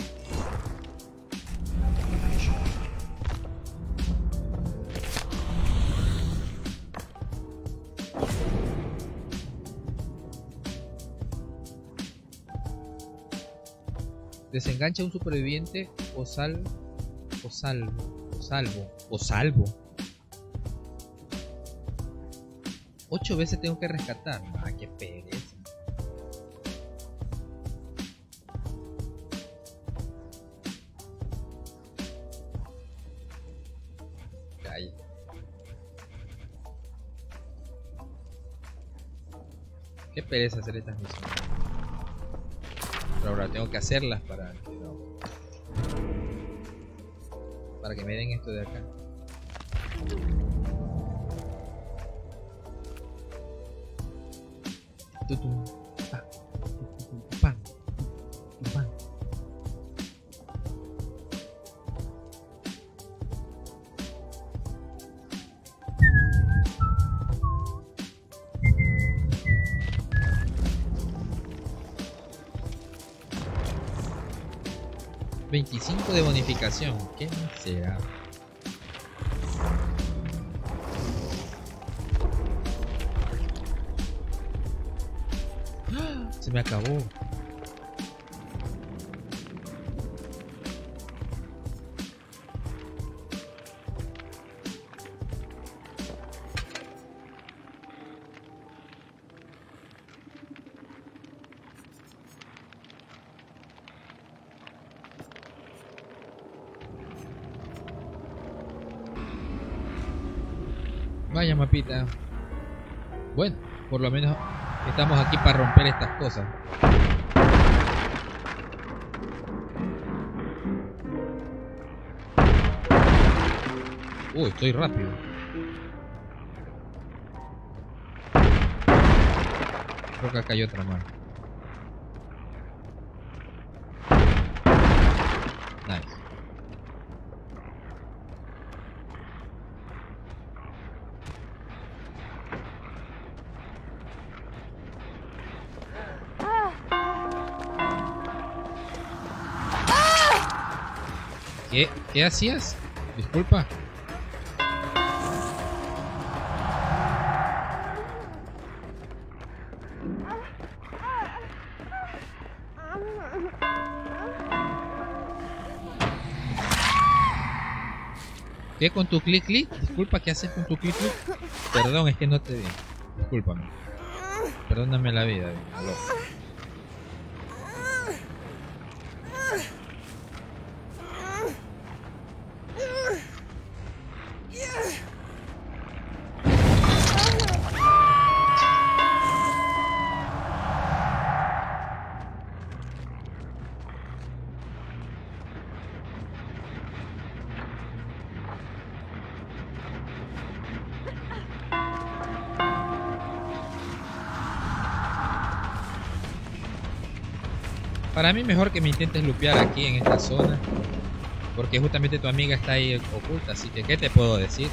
Desengancha a un superviviente o sal o salvo o salvo o salvo. Ocho veces tengo que rescatar. Ah, qué pereza. Ahí. Qué pereza hacer estas misiones. Pero ahora tengo que hacerlas para que no, para que me den esto de acá. Tutum, pa, tutum, pan, tutum, pan. veinticinco de bonificación. ¿Qué será? Se me acabó. Vaya mapita. Bueno, por lo menos estamos aquí para romper estas cosas. Uy, estoy rápido. Creo que acá hay otra más. Nice. ¿Qué, ¿Qué hacías? Disculpa. ¿Qué con tu clic clic? Disculpa, ¿qué haces con tu clic clic? Perdón, es que no te vi. Discúlpame. Perdóname la vida. Aló. Para mí mejor que me intentes lupear aquí en esta zona, porque justamente tu amiga está ahí oculta, así que ¿qué te puedo decir?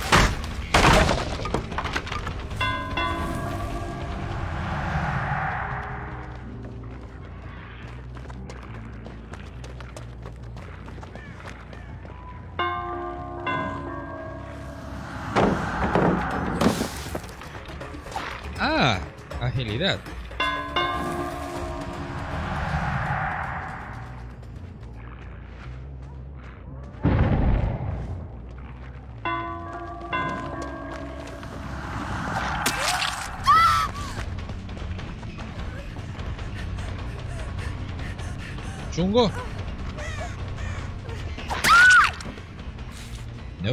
Ah, agilidad. ¿Chungo? No.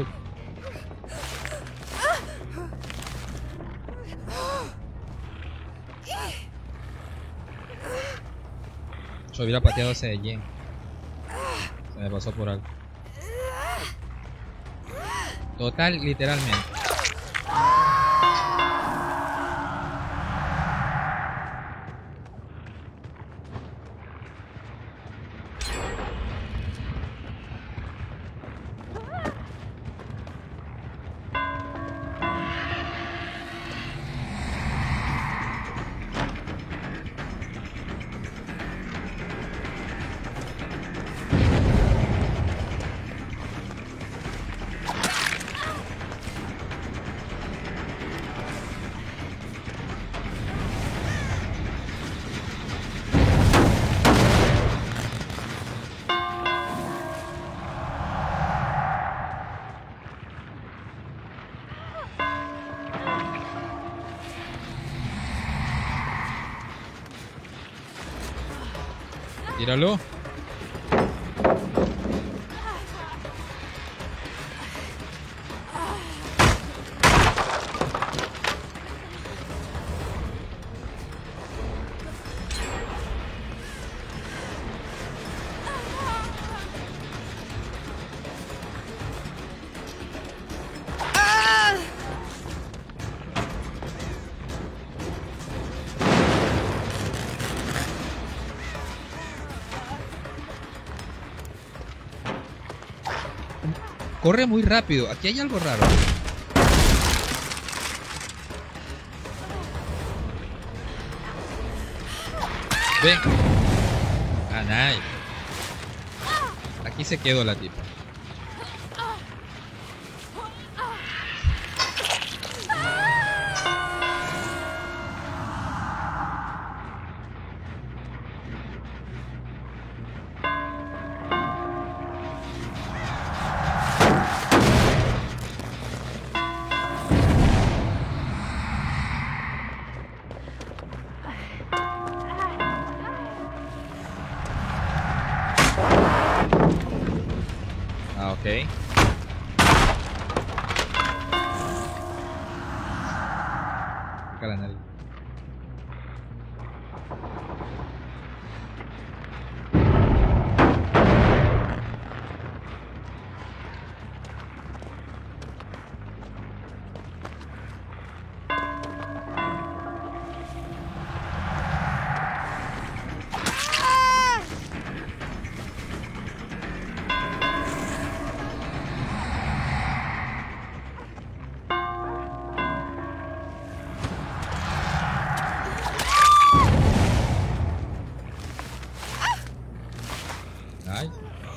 Yo hubiera pateado ese de Jen. Se me pasó por algo. Total, literalmente. Tíralo. Corre muy rápido. Aquí hay algo raro. Ven. Ah, nice. Aquí se quedó la tipa. toca la nariz. Ay.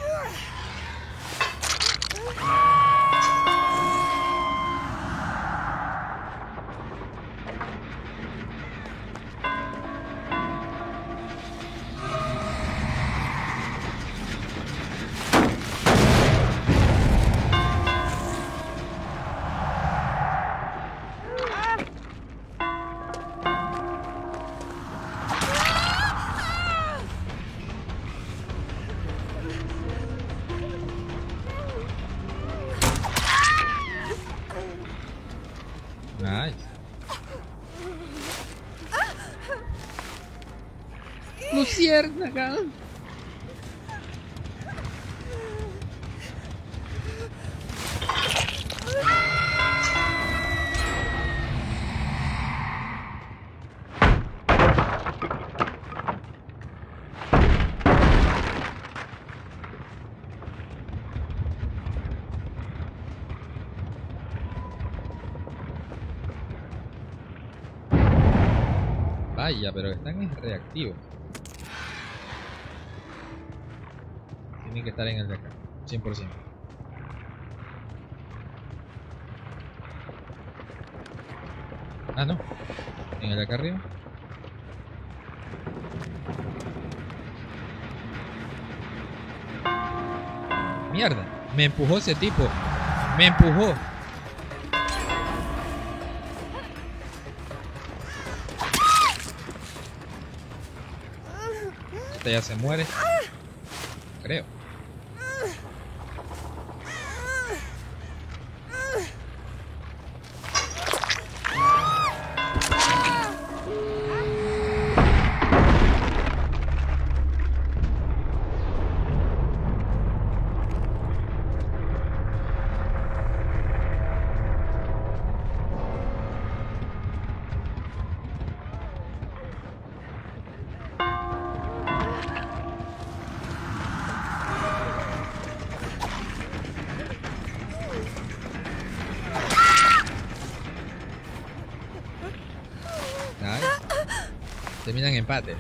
Nice. Luciérnaga. Vaya, pero están reactivos. Tienen que estar en el de acá, cien por ciento. Ah, no. En el de acá arriba. Mierda, me empujó ese tipo. Me empujó. Este ya se muere. Creo. Terminan empate.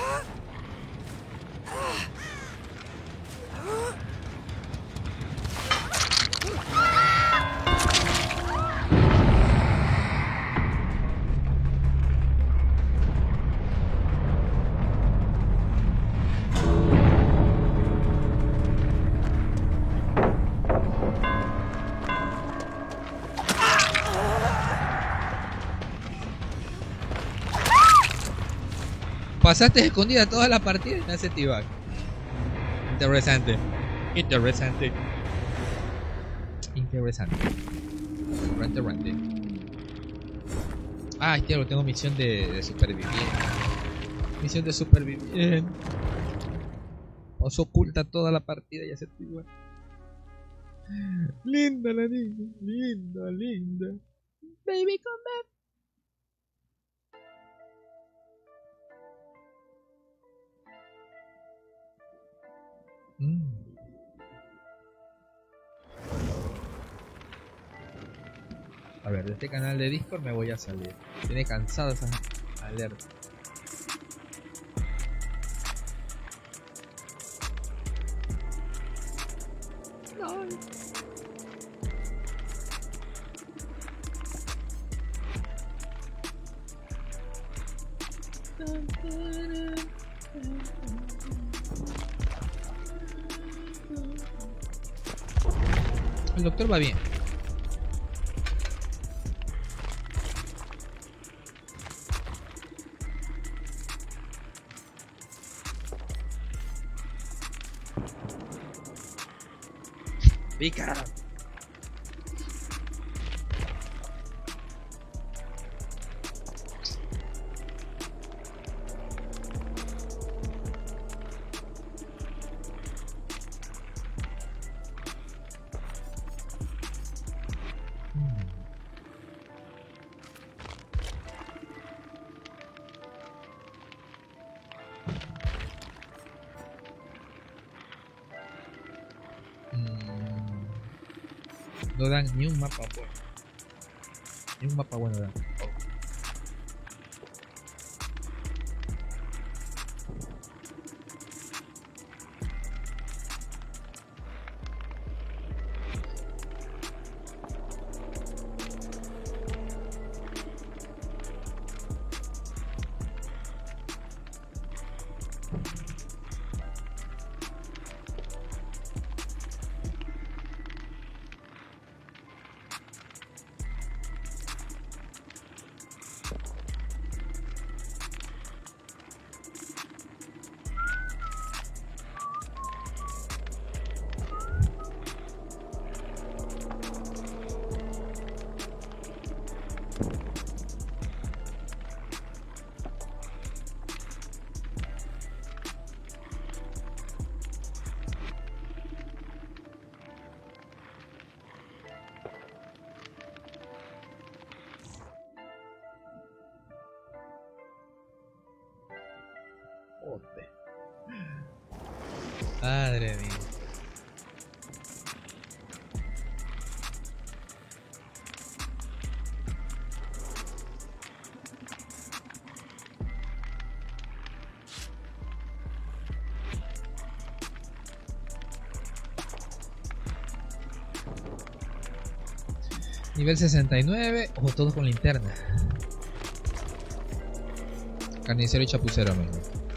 Pasaste escondida toda la partida y me hace T-Bag. Interesante. Interesante. Interesante. Rente, rente. Ah, tío, tengo misión de, de supervivir. Misión de supervivir. Os oculta toda la partida y hace T-Bag. Linda la niña. Linda, linda. Baby, come back. Mm. A ver, de este canal de Discord me voy a salir. Tiene cansadas esas alertas. No. El doctor va bien. Pica. No dan ni un mapa bueno. Ni un mapa bueno dan. Joder. Madre mía. Nivel sesenta y nueve, o todos con linterna. Carnicero y chapucero, amigo.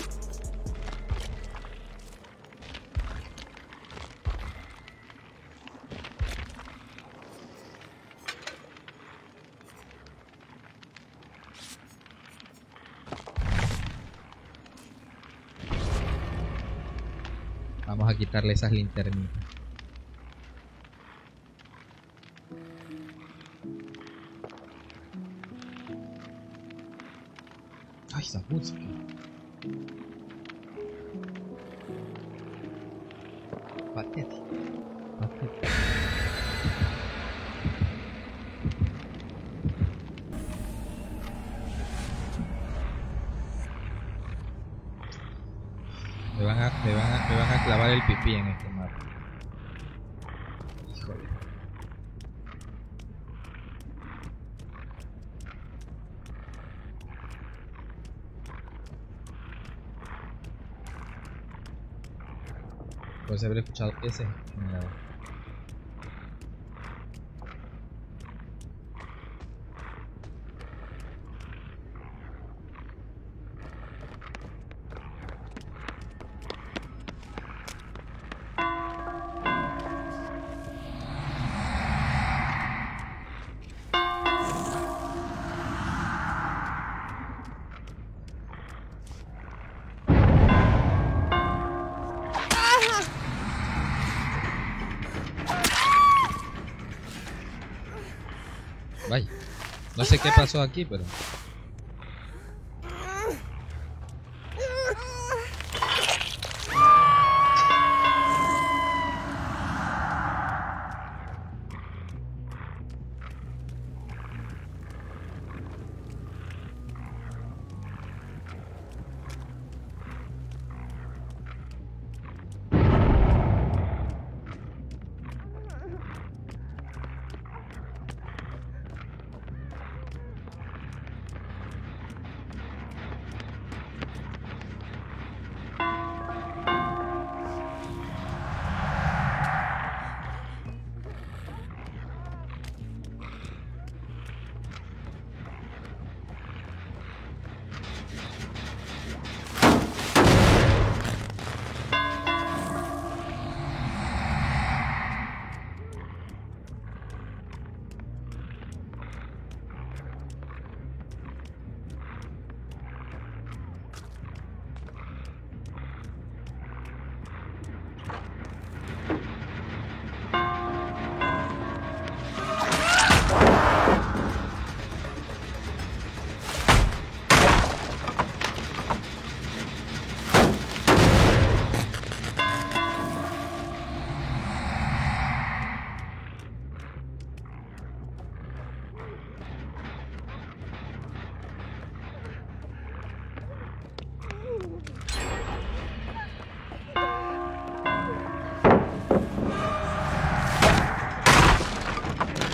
Vamos a quitarle esas linternitas. Ay, esa música. Patético. Patético. Me van a, me van a, me van a clavar el pipí en este mapa. Híjole. Pues haber escuchado ese generador. Vaya, no sé qué pasó aquí, pero...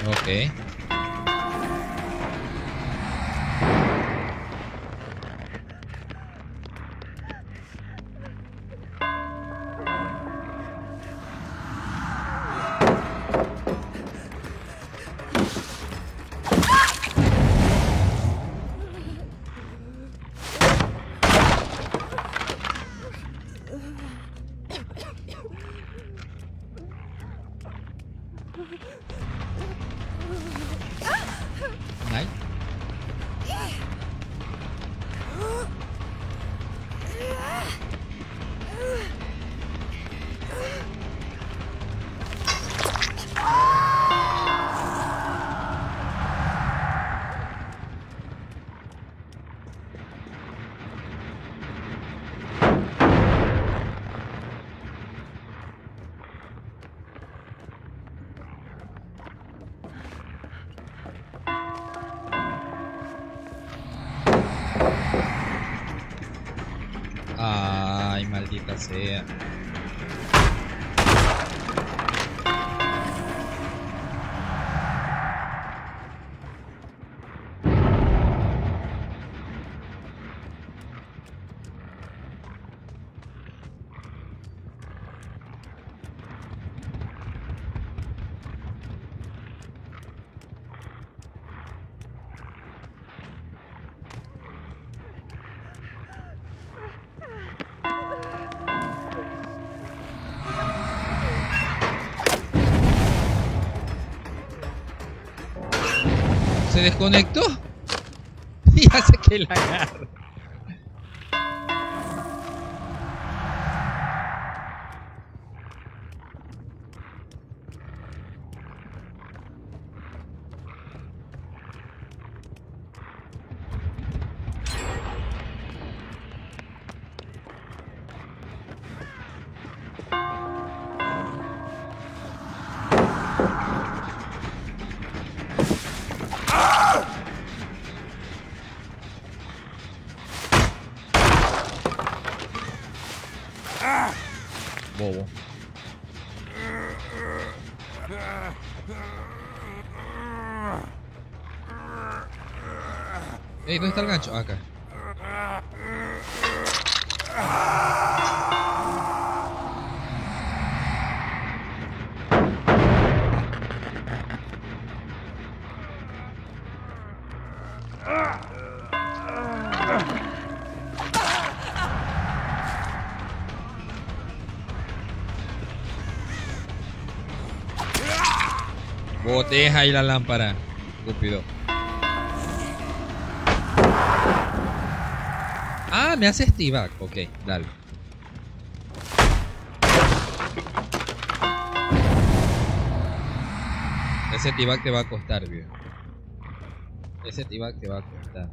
Ok. Nice. Ay, maldita sea. Se desconectó y hace que la agarre. Bobo. Ey, ¿dónde está el gancho? Ah, acá. Boteja ahí la lámpara, estúpido. Ah, me hace estivar. Ok, dale. Ese T-Bag te va a costar, viejo. Ese T-Bag te va a costar.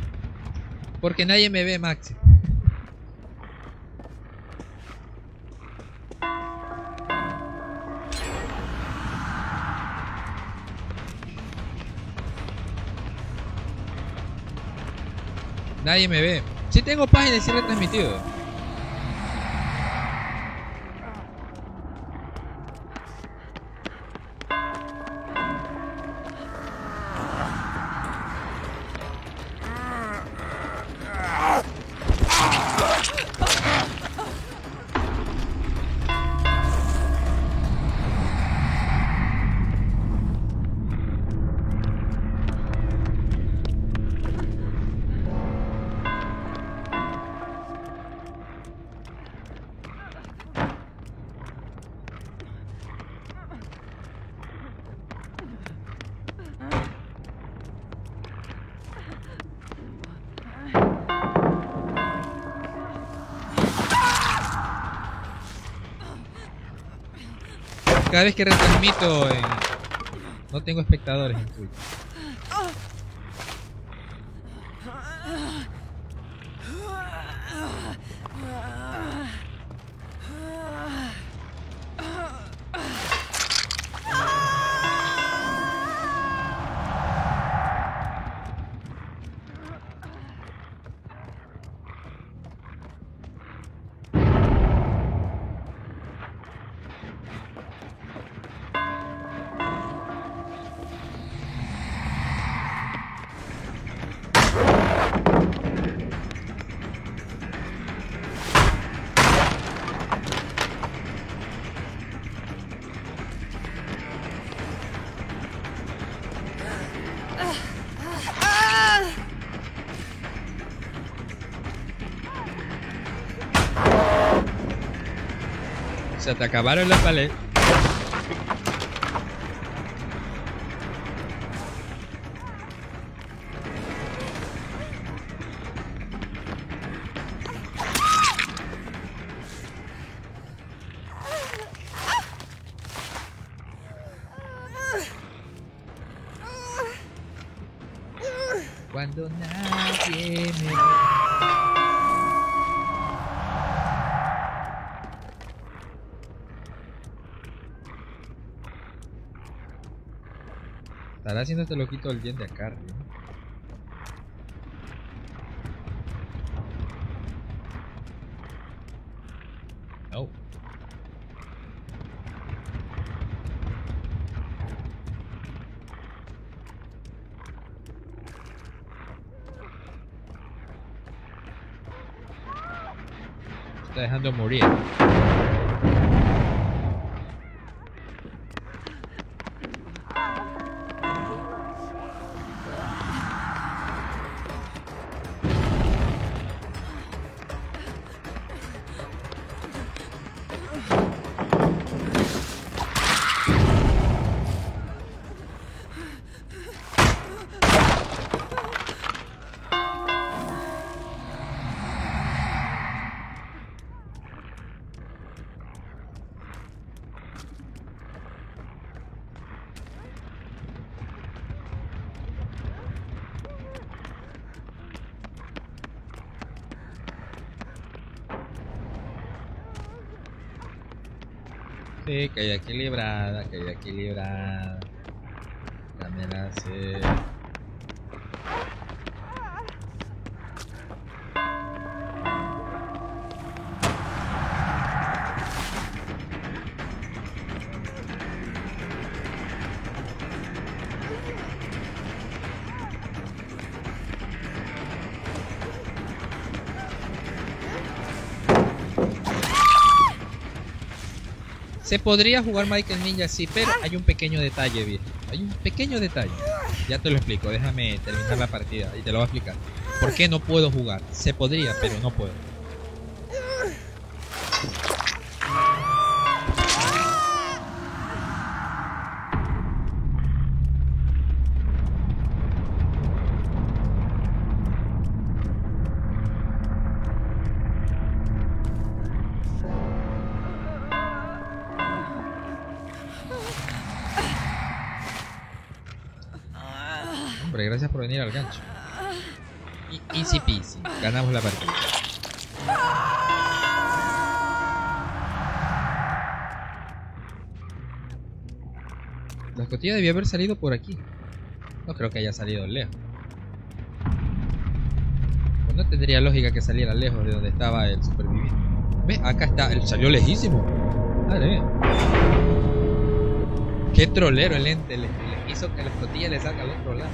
Porque nadie me ve, Maxi. Nadie me ve. Sí tengo página y sí retransmitido. Cada vez que retransmito en... no tengo espectadores en Twitch. Se te acabaron las paletas. Cuando nadie me ve. Estará haciendo este loquito el bien de acá, ¿no? Oh. Está dejando morir. Sí, caída equilibrada, caída equilibrada. También hace... Se podría jugar Michael Ninja, sí, pero hay un pequeño detalle, viejo. Hay un pequeño detalle. Ya te lo explico, déjame terminar la partida y te lo voy a explicar. ¿Por qué no puedo jugar? Se podría, pero no puedo. Gracias por venir al gancho. Y easy peasy, ganamos la partida. La escotilla debió haber salido por aquí. No creo que haya salido lejos. Pues no no tendría lógica que saliera lejos de donde estaba el superviviente. ¿Ves? Acá está, él salió lejísimo. Madre mía. Qué trolero el ente, le, le hizo que la flotilla le salga al otro lado.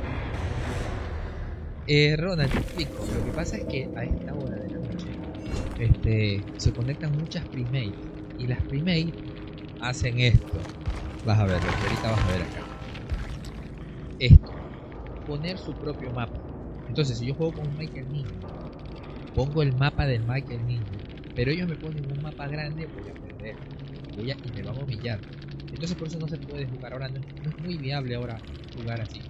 Eh, Ronald, te explico. Lo que pasa es que a esta hora de la noche este, se conectan muchas premates. Y las premates hacen esto. Vas a ver, ahorita vas a ver acá. Esto. Poner su propio mapa. Entonces, si yo juego con un Michael Ninja, pongo el mapa del Michael Ninja, pero ellos me ponen un mapa grande, voy a perder. Voy a, y me van a humillar. Entonces, por eso no se puede jugar. Ahora no, no es muy viable ahora jugar así.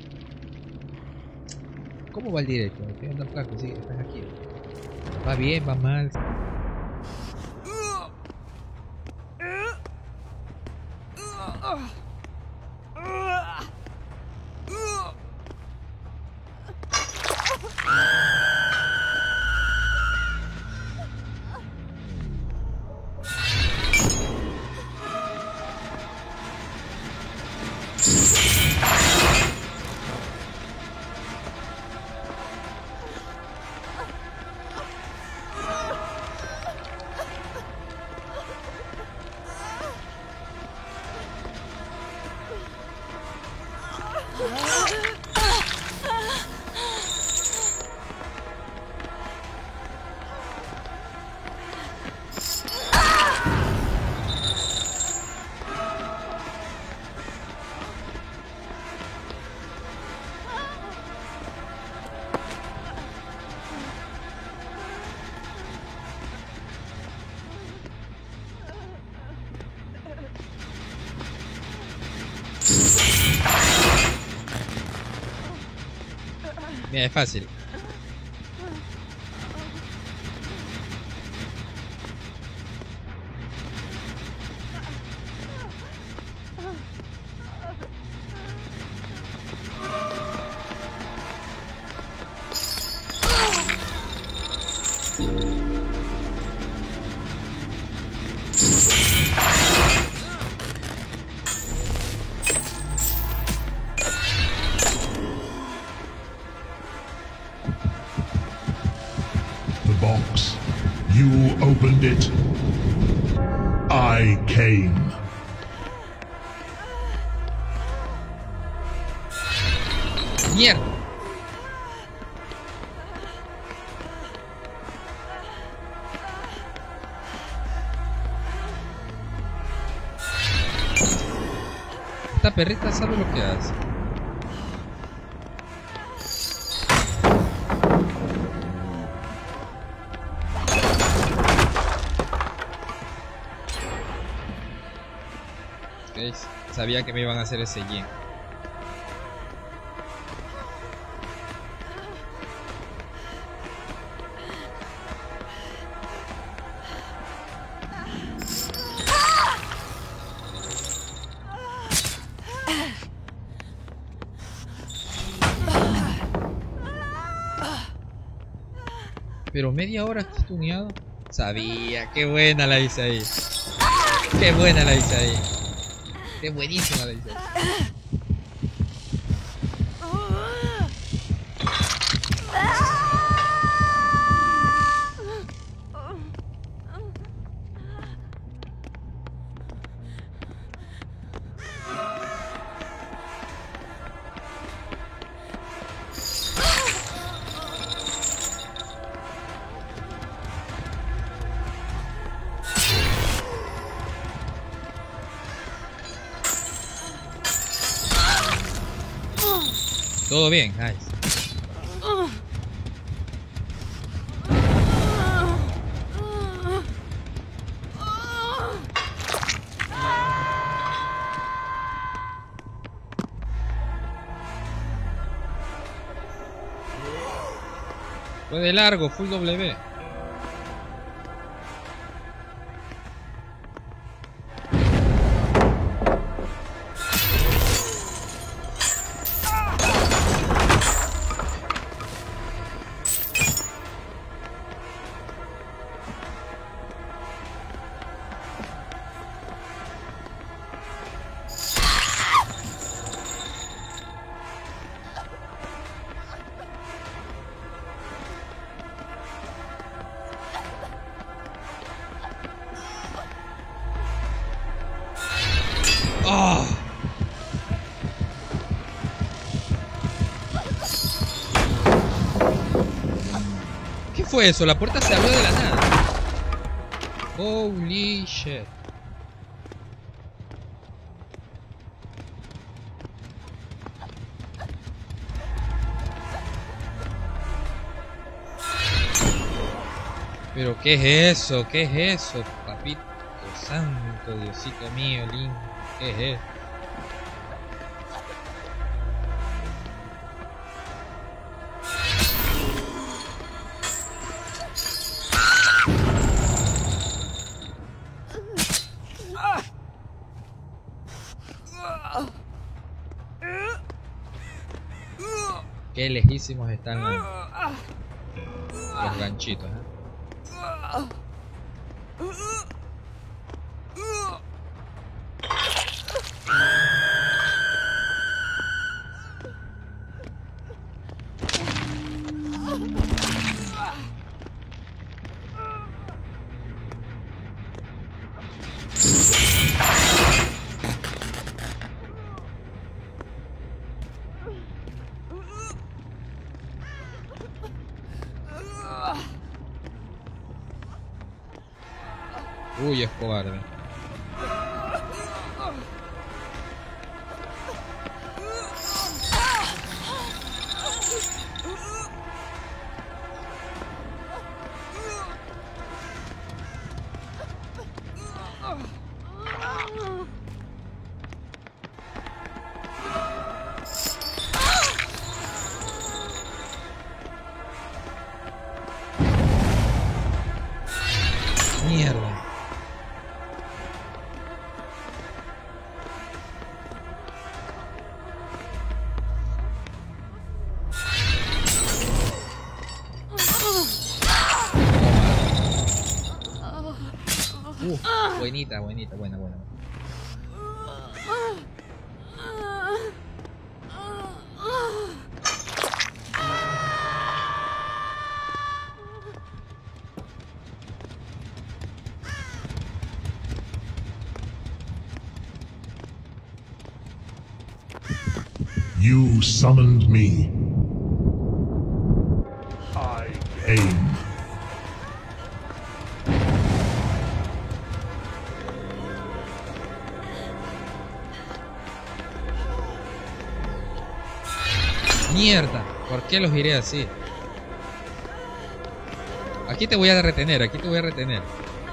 ¿Cómo va el directo? Estoy andando flaco, sí, estás aquí. Va bien, va mal. Mira, es fácil. Box. You opened it. I came. Mierda. Esta perrita sabe lo que hace. Sabía que me iban a hacer ese yen. Pero media hora está tuneado. Sabía, qué buena la hice ahí. Qué buena la hice ahí. Qué buenísima la hice. Todo bien, nice. Fue de largo, full W. fue eso? La puerta se abrió de la nada. Holy shit. Pero ¿qué es eso? ¿Qué es eso? Papito santo, Diosito mío, lindo. ¿Qué es eso? Qué lejísimos están los, los ganchitos, ¿eh? Uy, es cobarde. Mierda. Uh, buenita, buenita, buena, buena. You summoned me. I came. Mierda, ¿por qué los iré así? Aquí te voy a retener, aquí te voy a retener.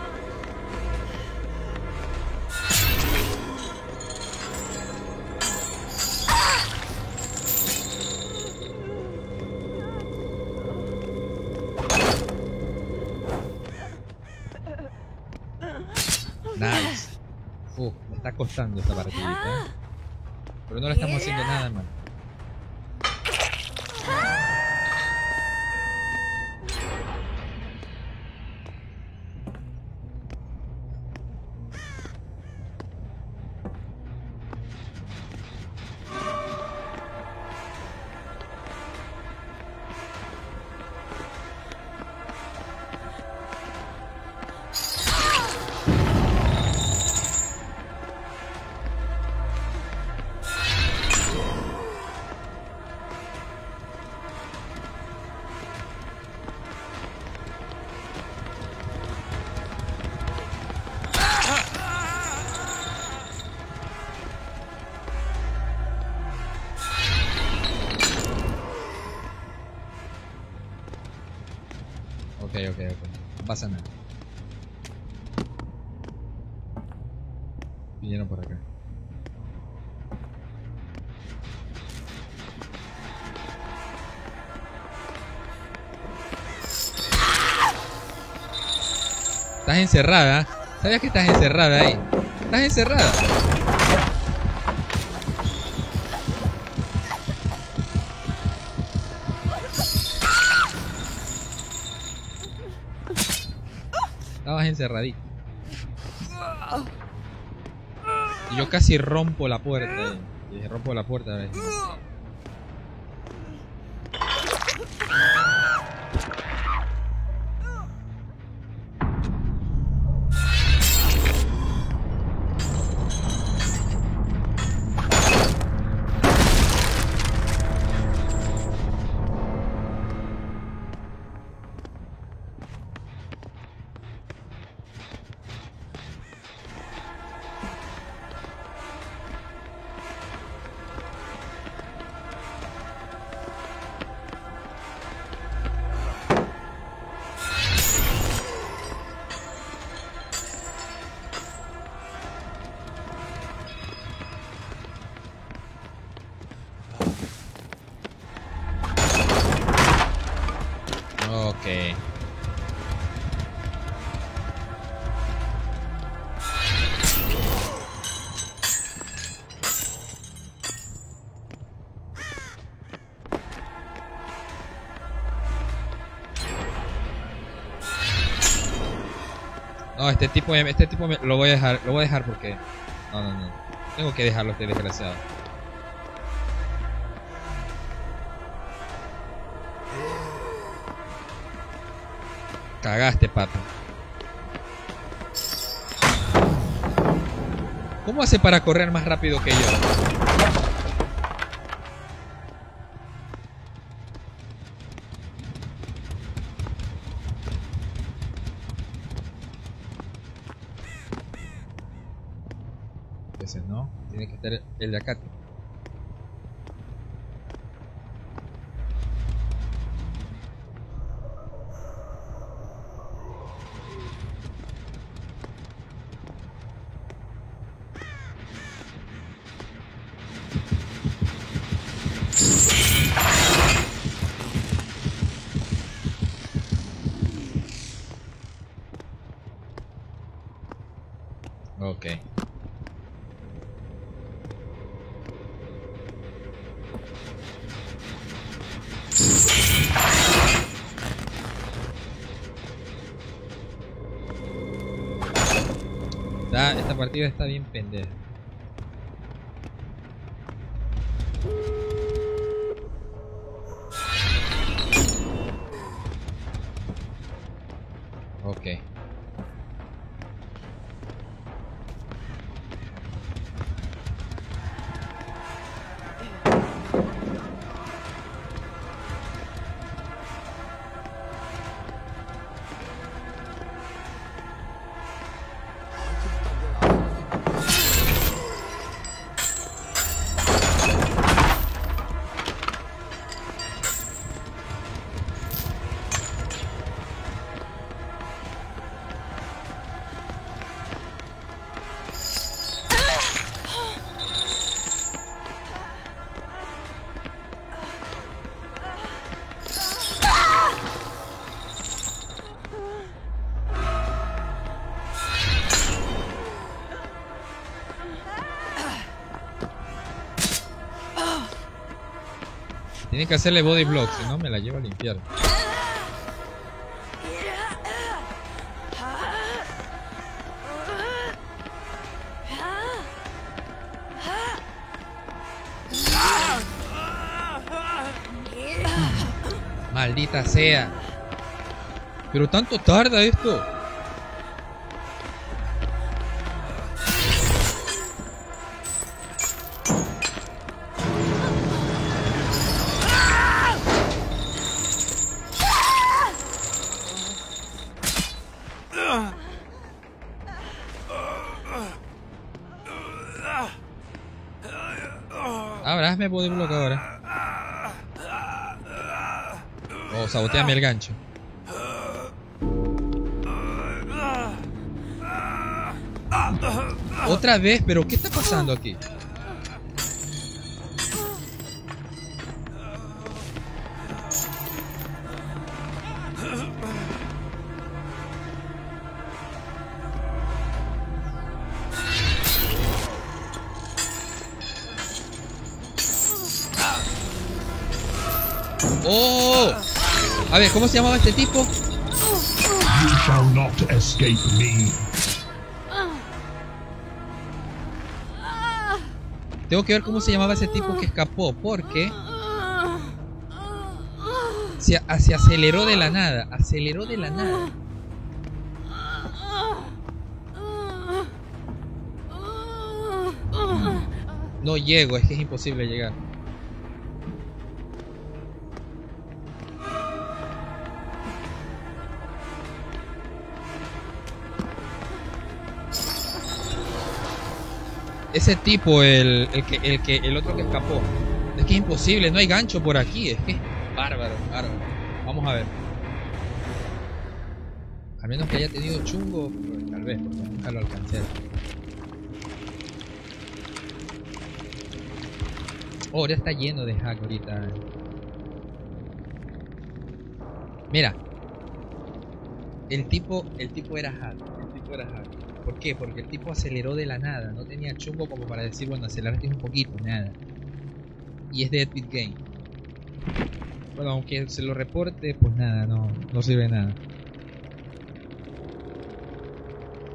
Nice. Uf, me está costando esta partidita, ¿eh? Pero no le estamos haciendo nada mal. Ok, ok, ok. No pasa nada. Vinieron por acá. Estás encerrada. ¿Sabías que estás encerrada ahí? Estás encerrada. Estabas encerradito. Y yo casi rompo la puerta. Y rompo la puerta. ¿Ves? No, este tipo, este tipo me, lo voy a dejar, lo voy a dejar porque... No, no, no. Tengo que dejarlo, este desgraciado. Cagaste, papi. ¿Cómo hace para correr más rápido que yo? Ese no, tiene que estar el de acá. Ok. Está, esta partida está bien pendeja. Ok. Tiene que hacerle body block, si no me la llevo a limpiar. Maldita sea. Pero tanto tarda esto. Ahora hazme body block ahora. O saboteame el gancho. Otra vez, pero ¿qué está pasando aquí? ¡Oh! A ver, ¿cómo se llamaba este tipo? You shall not escape me. Tengo que ver cómo se llamaba ese tipo que escapó, porque se, se aceleró de la nada, aceleró de la nada. No llego, es que es imposible llegar. Ese tipo, el, el que el que el otro que escapó. Es que es imposible, no hay gancho por aquí, es que es bárbaro, bárbaro. Vamos a ver. A menos que haya tenido chungo, pues, tal vez, porque nunca lo alcancé. Oh, ahora está lleno de hack ahorita. Mira. El tipo, el tipo era hack, el tipo era hack. ¿Por qué? Porque el tipo aceleró de la nada. No tenía chungo como para decir, bueno, aceleraste un poquito, nada. Y es de Epic Game. Bueno, aunque se lo reporte, pues nada, no, no sirve de nada.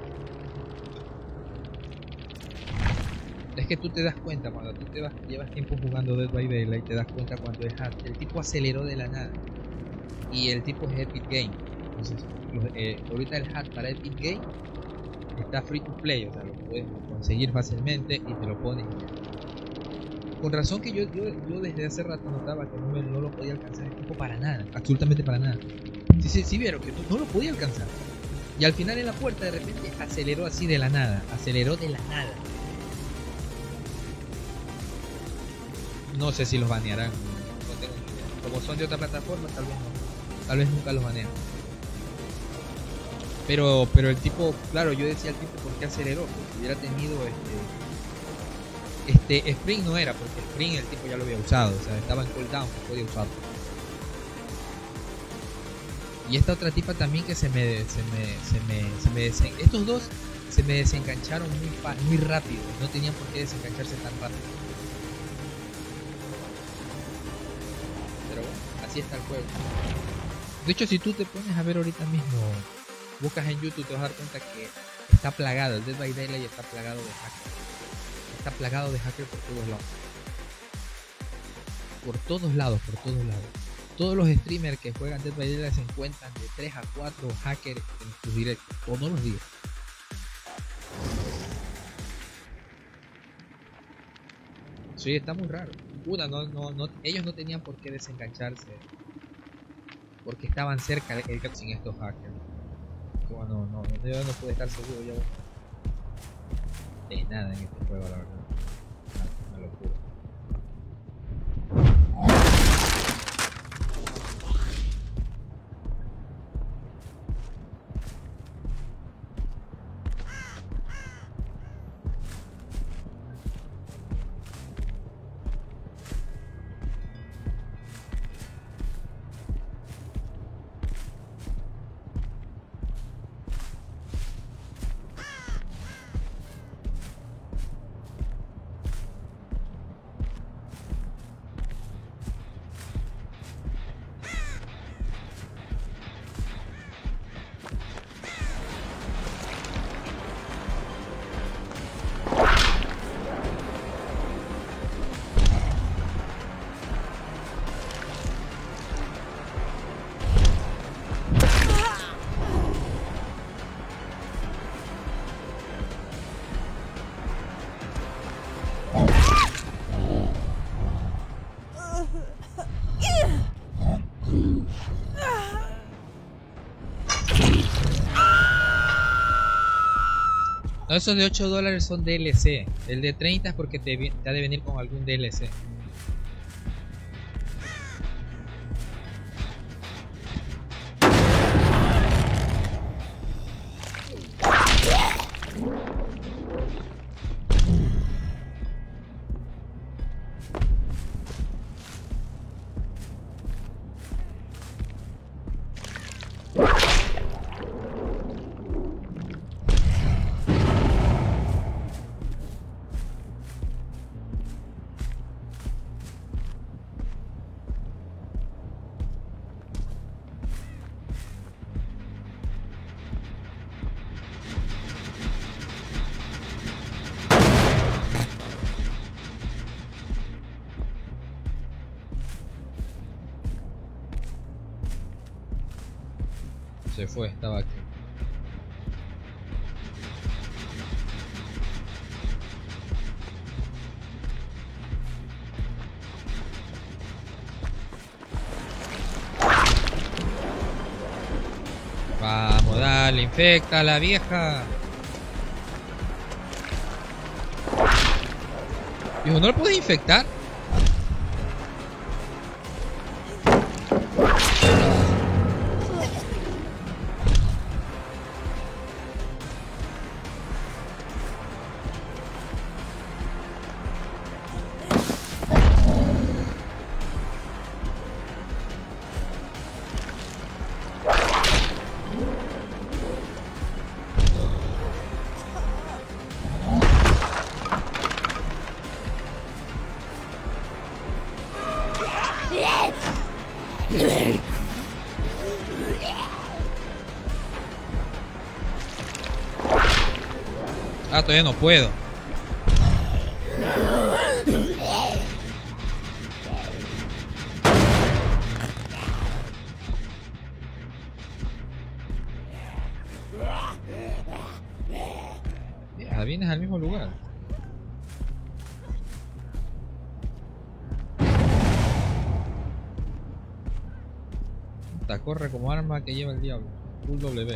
que tú te das cuenta cuando tú te vas, llevas tiempo jugando Dead by Daylight, te das cuenta cuando es hard. El tipo aceleró de la nada y el tipo es Epic Game. Entonces, los, eh, ahorita el hack para Epic Game está free to play, o sea, lo puedes conseguir fácilmente y te lo pones. Con razón que yo, yo, yo desde hace rato notaba que no, me, no lo podía alcanzar el tipo para nada, absolutamente para nada. Sí, sí, sí vieron que no, no lo podía alcanzar. Y al final en la puerta de repente aceleró así de la nada, aceleró de la nada. No sé si los banearán, no tengo ni idea. Como son de otra plataforma, tal vez no, tal vez nunca los banean. Pero, pero el tipo, claro, yo decía al tipo por qué aceleró, porque hubiera tenido este, este Spring no era, porque Spring el tipo ya lo había usado, o sea, estaba en cooldown, no podía usarlo. Y esta otra tipa también que se me, se me, se me, se me desen... estos dos se me desengancharon muy, fa... muy rápido, no tenían por qué desengancharse tan rápido. Pero bueno, así está el juego. De hecho, si tú te pones a ver ahorita mismo, buscas en YouTube, te vas a dar cuenta que está plagado, el Dead by Daylight está plagado de hackers. Está plagado de hackers por todos lados. Por todos lados, por todos lados. Todos los streamers que juegan Dead by Daylight se encuentran de tres a cuatro hackers en sus directos, todos los días. Sí, está muy raro. Una, no, no, no, ellos no tenían por qué desengancharse, porque estaban cerca de el sin estos hackers. Como no, no, no, yo no pude estar seguro ya de nada en este juego, la verdad. Una, una locura. No, esos de ocho dólares son D L C. El de treinta es porque te, te ha de venir con algún D L C. Se fue, estaba aquí. Vamos, dale, infecta a la vieja. Dijo, ¿no lo puedes infectar? Ah, todavía no puedo. Ya, vienes al mismo lugar. Puta, corre como arma que lleva el diablo. Full W.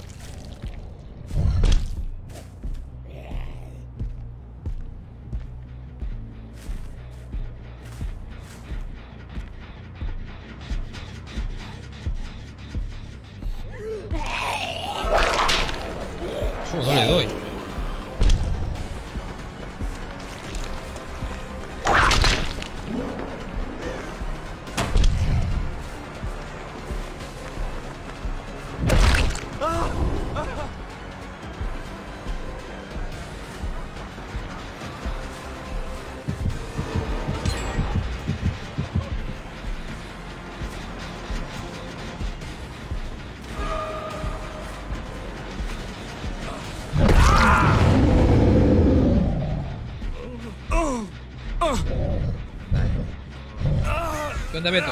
Yo no le doy. ¿Qué onda, Beto?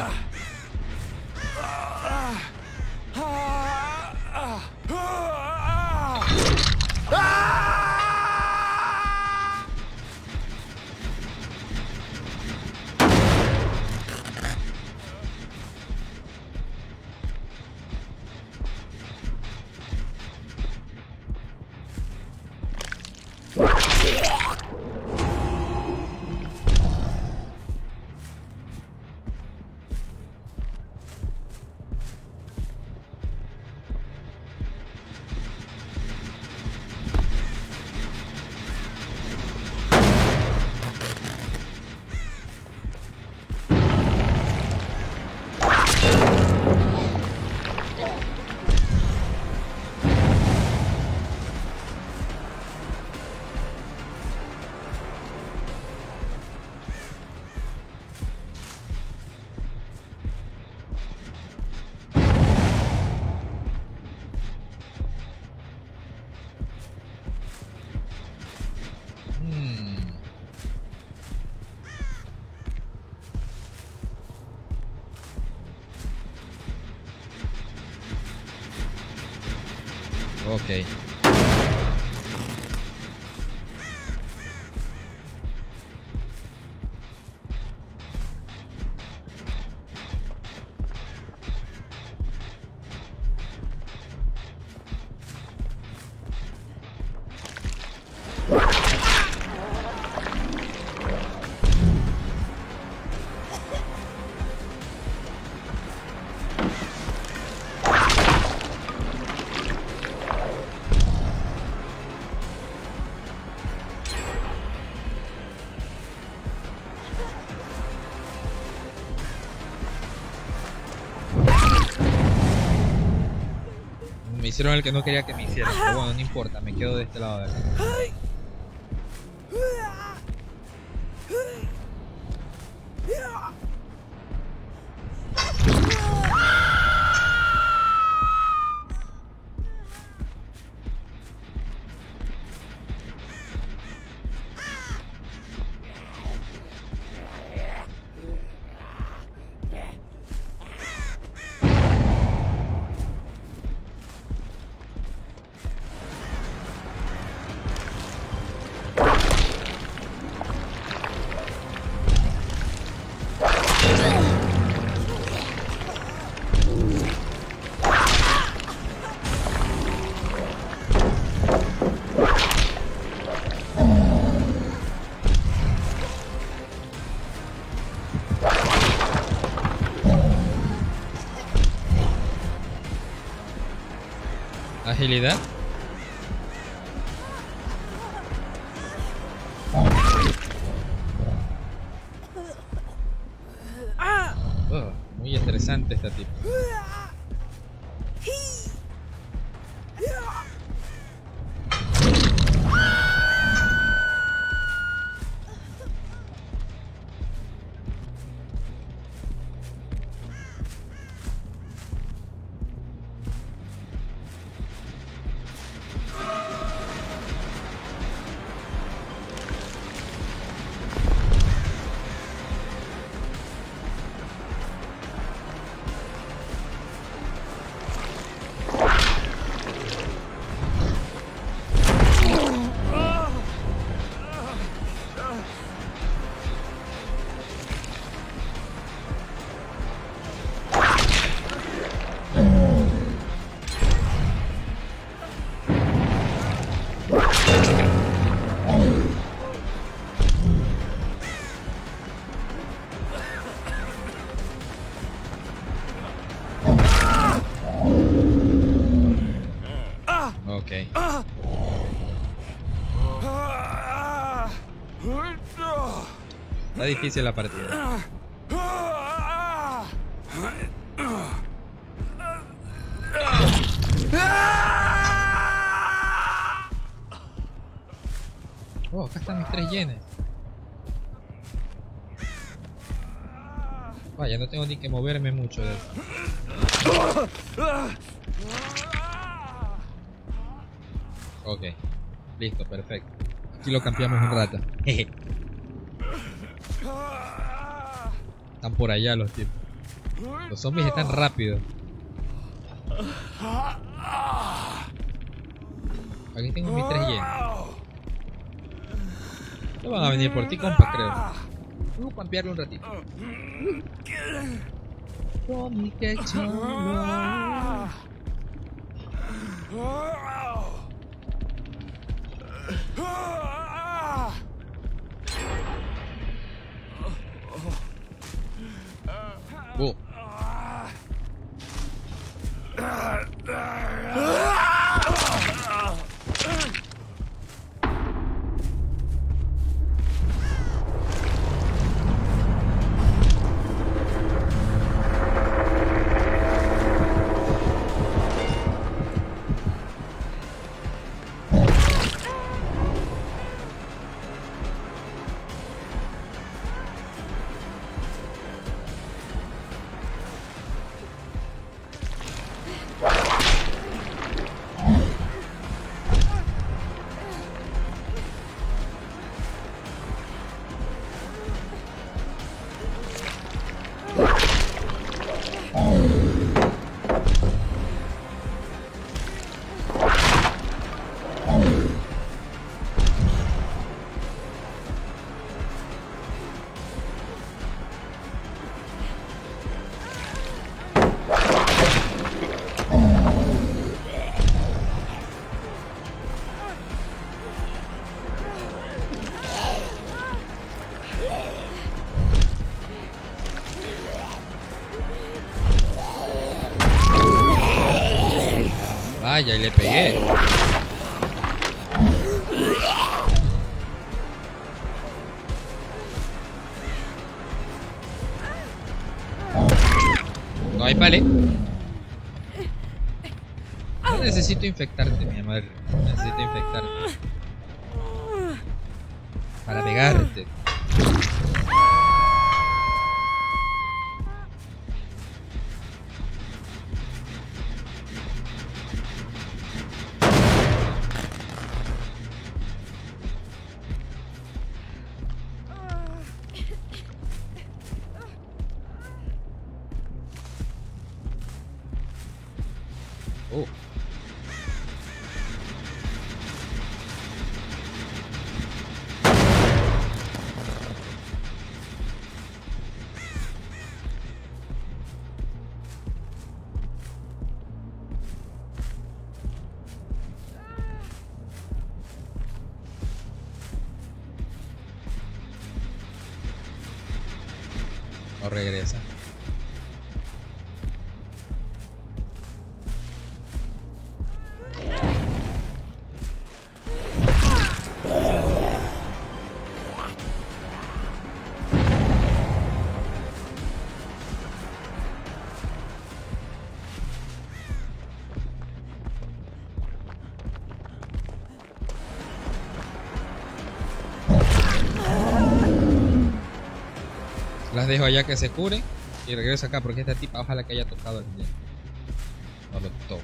Ok. Me hicieron el que no quería que me hicieran, pero bueno, no importa, me quedo de este lado de acá. Agilidad. Oh, muy interesante esta tipo. Está difícil la partida. Oh, acá están mis tres yenes. Vaya, no tengo ni que moverme mucho de eso. Ok, listo, perfecto. Aquí lo cambiamos un rato. Jeje. Están por allá los tipos. Los zombies están rápidos. Aquí tengo mis tres yenes. No van a venir por ti, compa, creo. Voy a cambiarlo un ratito. Oh. Vaya, y le pegué. No hay vale. No necesito infectarte, mi amor. Necesito infectarte para pegarte. Oh. No regresa. Las dejo allá que se curen y regreso acá porque esta tipa ojalá que haya tocado el día. No lo toco.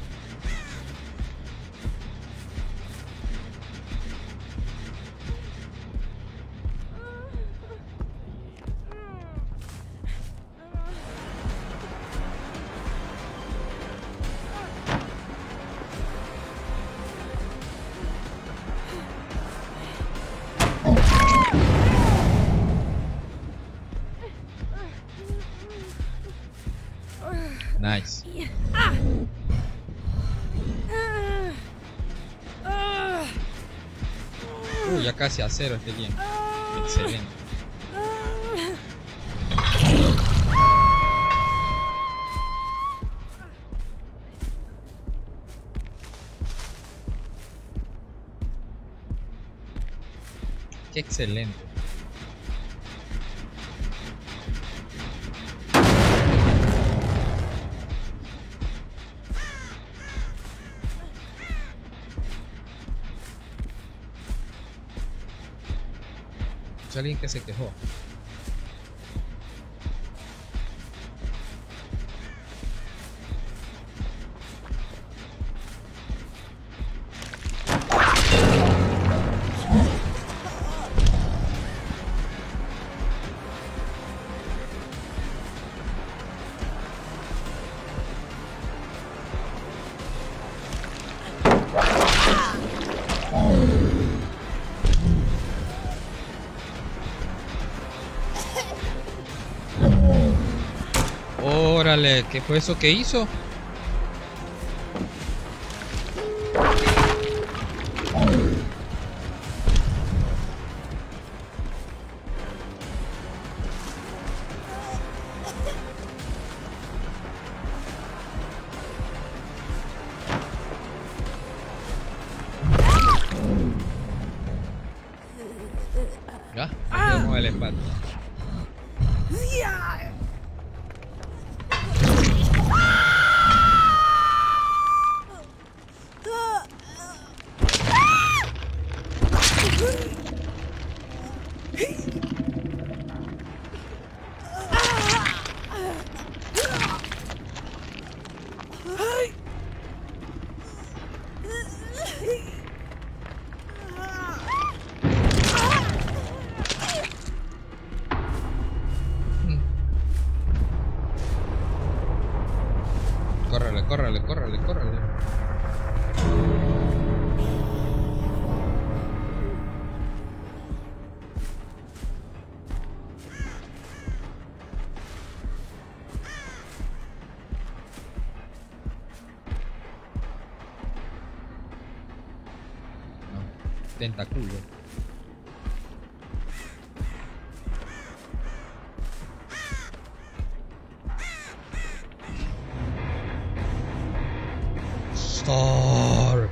Nice. Uy, ya casi a cero este game. Excelente. Qué excelente. Escuché a alguien que se quejó. Órale, ¿qué fue eso que hizo? Ya, me quedo con el empate. Córrele, córrele, córrele, córrele. No, tentáculo. Stark.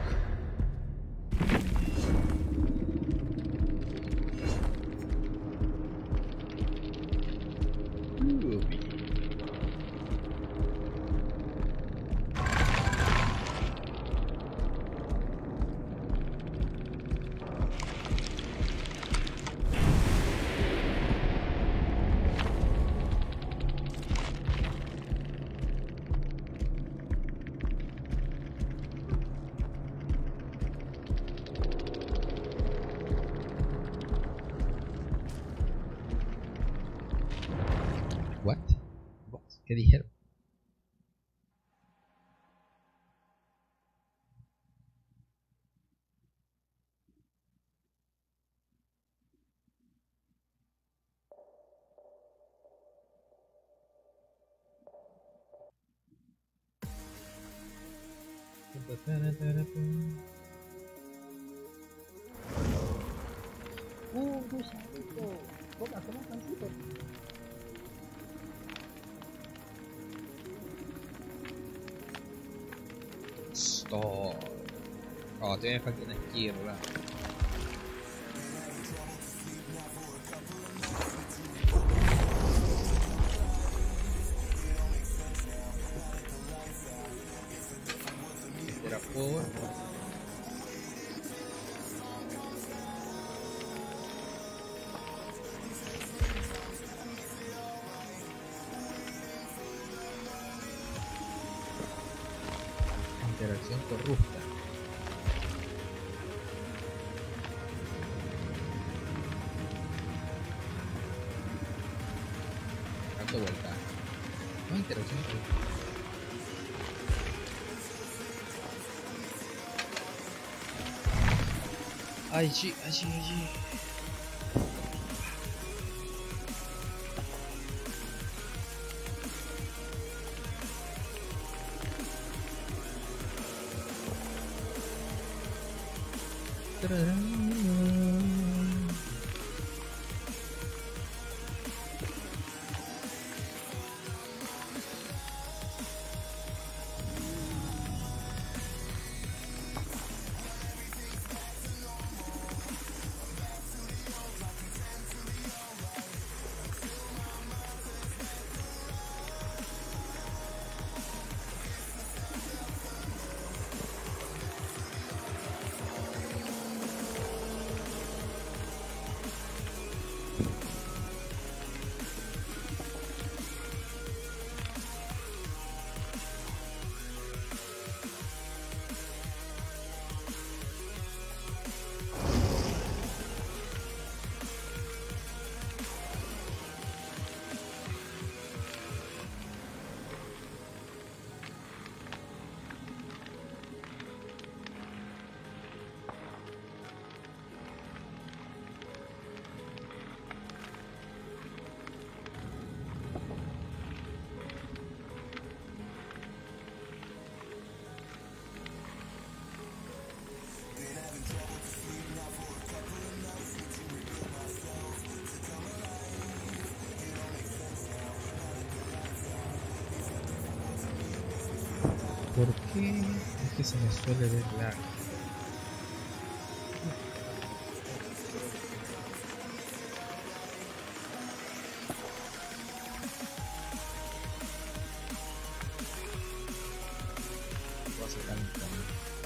What? What? ¿Qué dijeron? Uh, gusanito. Toma, toma un pancito. Stop. Oh, todavía me falta una izquierda. Este era por... interacción corrupta. Dando vuelta. No, interacción corrupta. Allí, allí, allí. ¿Por qué? Es que se me suele ver lag. Voy a sacar mi cámara.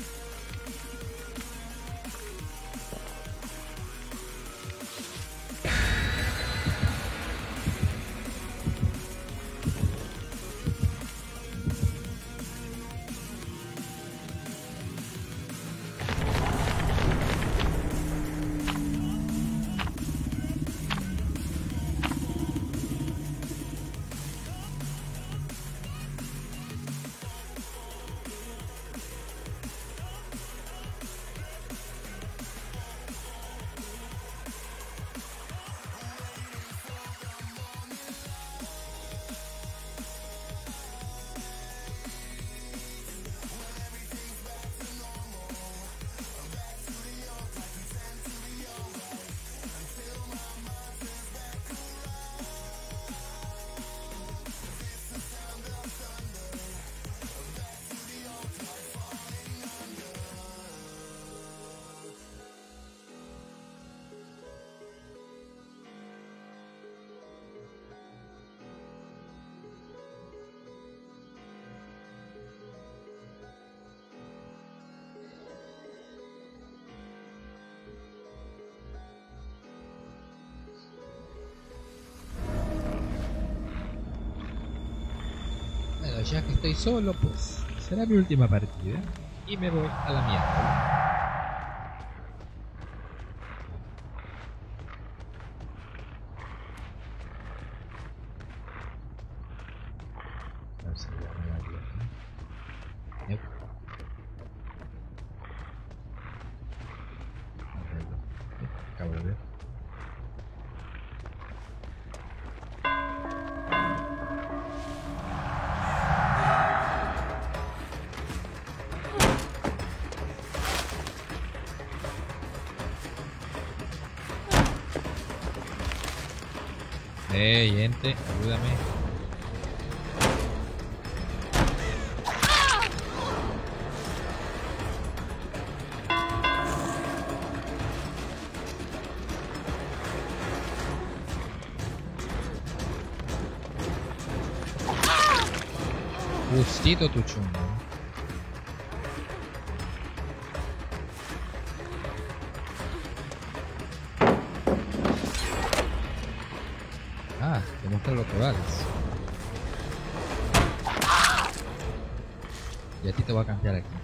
Bueno, ya que estoy solo, pues será mi última partida y me voy a la mierda. A ver si voy a ganar aquí. Yep. Acabo de ver. Eh, gente, ayúdame. Justito tu chungo. Ah, te muestra los corales. Y a ti te voy a cambiar aquí.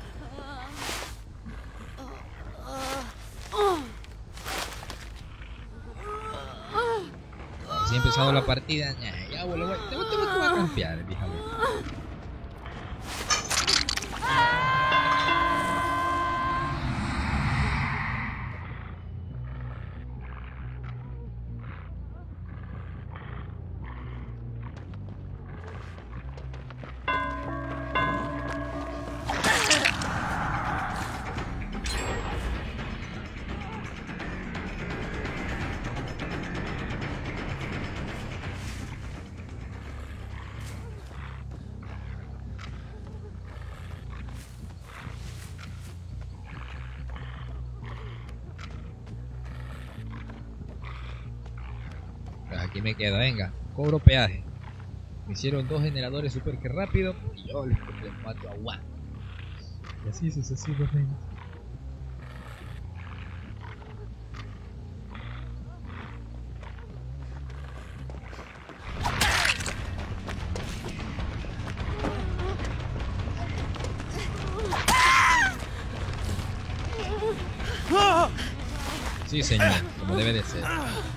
Si he empezado la partida, ya, ya bueno, te, te, te voy a cambiar, vieja. Aquí me quedo, venga, cobro peaje. Me hicieron dos generadores super que rápido y yo les, les mato a one. Y así sucesivamente. Sí, señor, como debe de ser.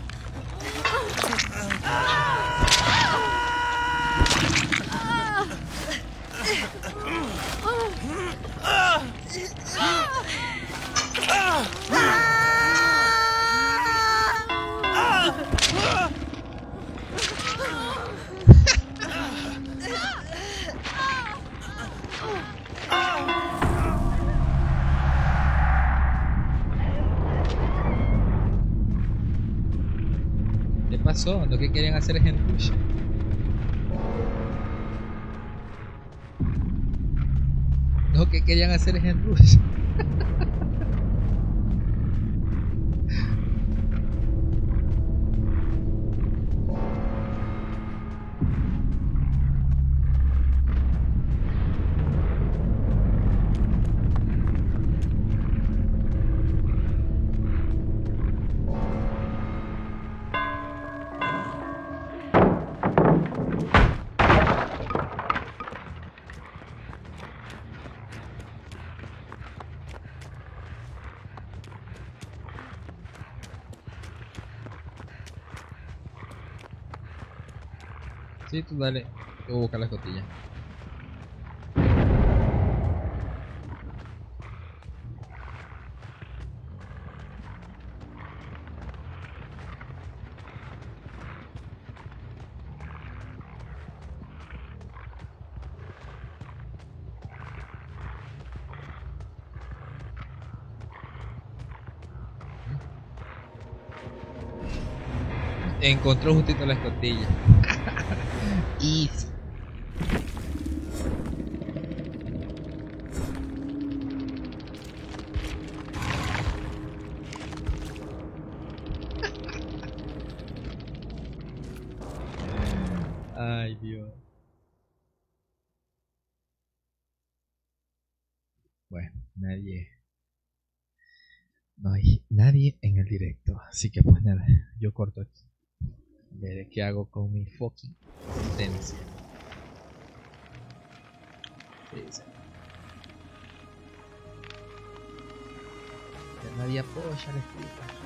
¿Qué pasó? Lo que quieren hacer es empush. que querían hacer es en Rusia. Sí, tú dale. Yo voy a buscar la escotilla. Encontró justito la escotilla. Easy. Ay, Dios. Bueno, nadie. No hay nadie en el directo. Así que pues nada, yo corto esto. Veré qué hago con mi fucking potencia. Dice. Que nadie apoya la escrita.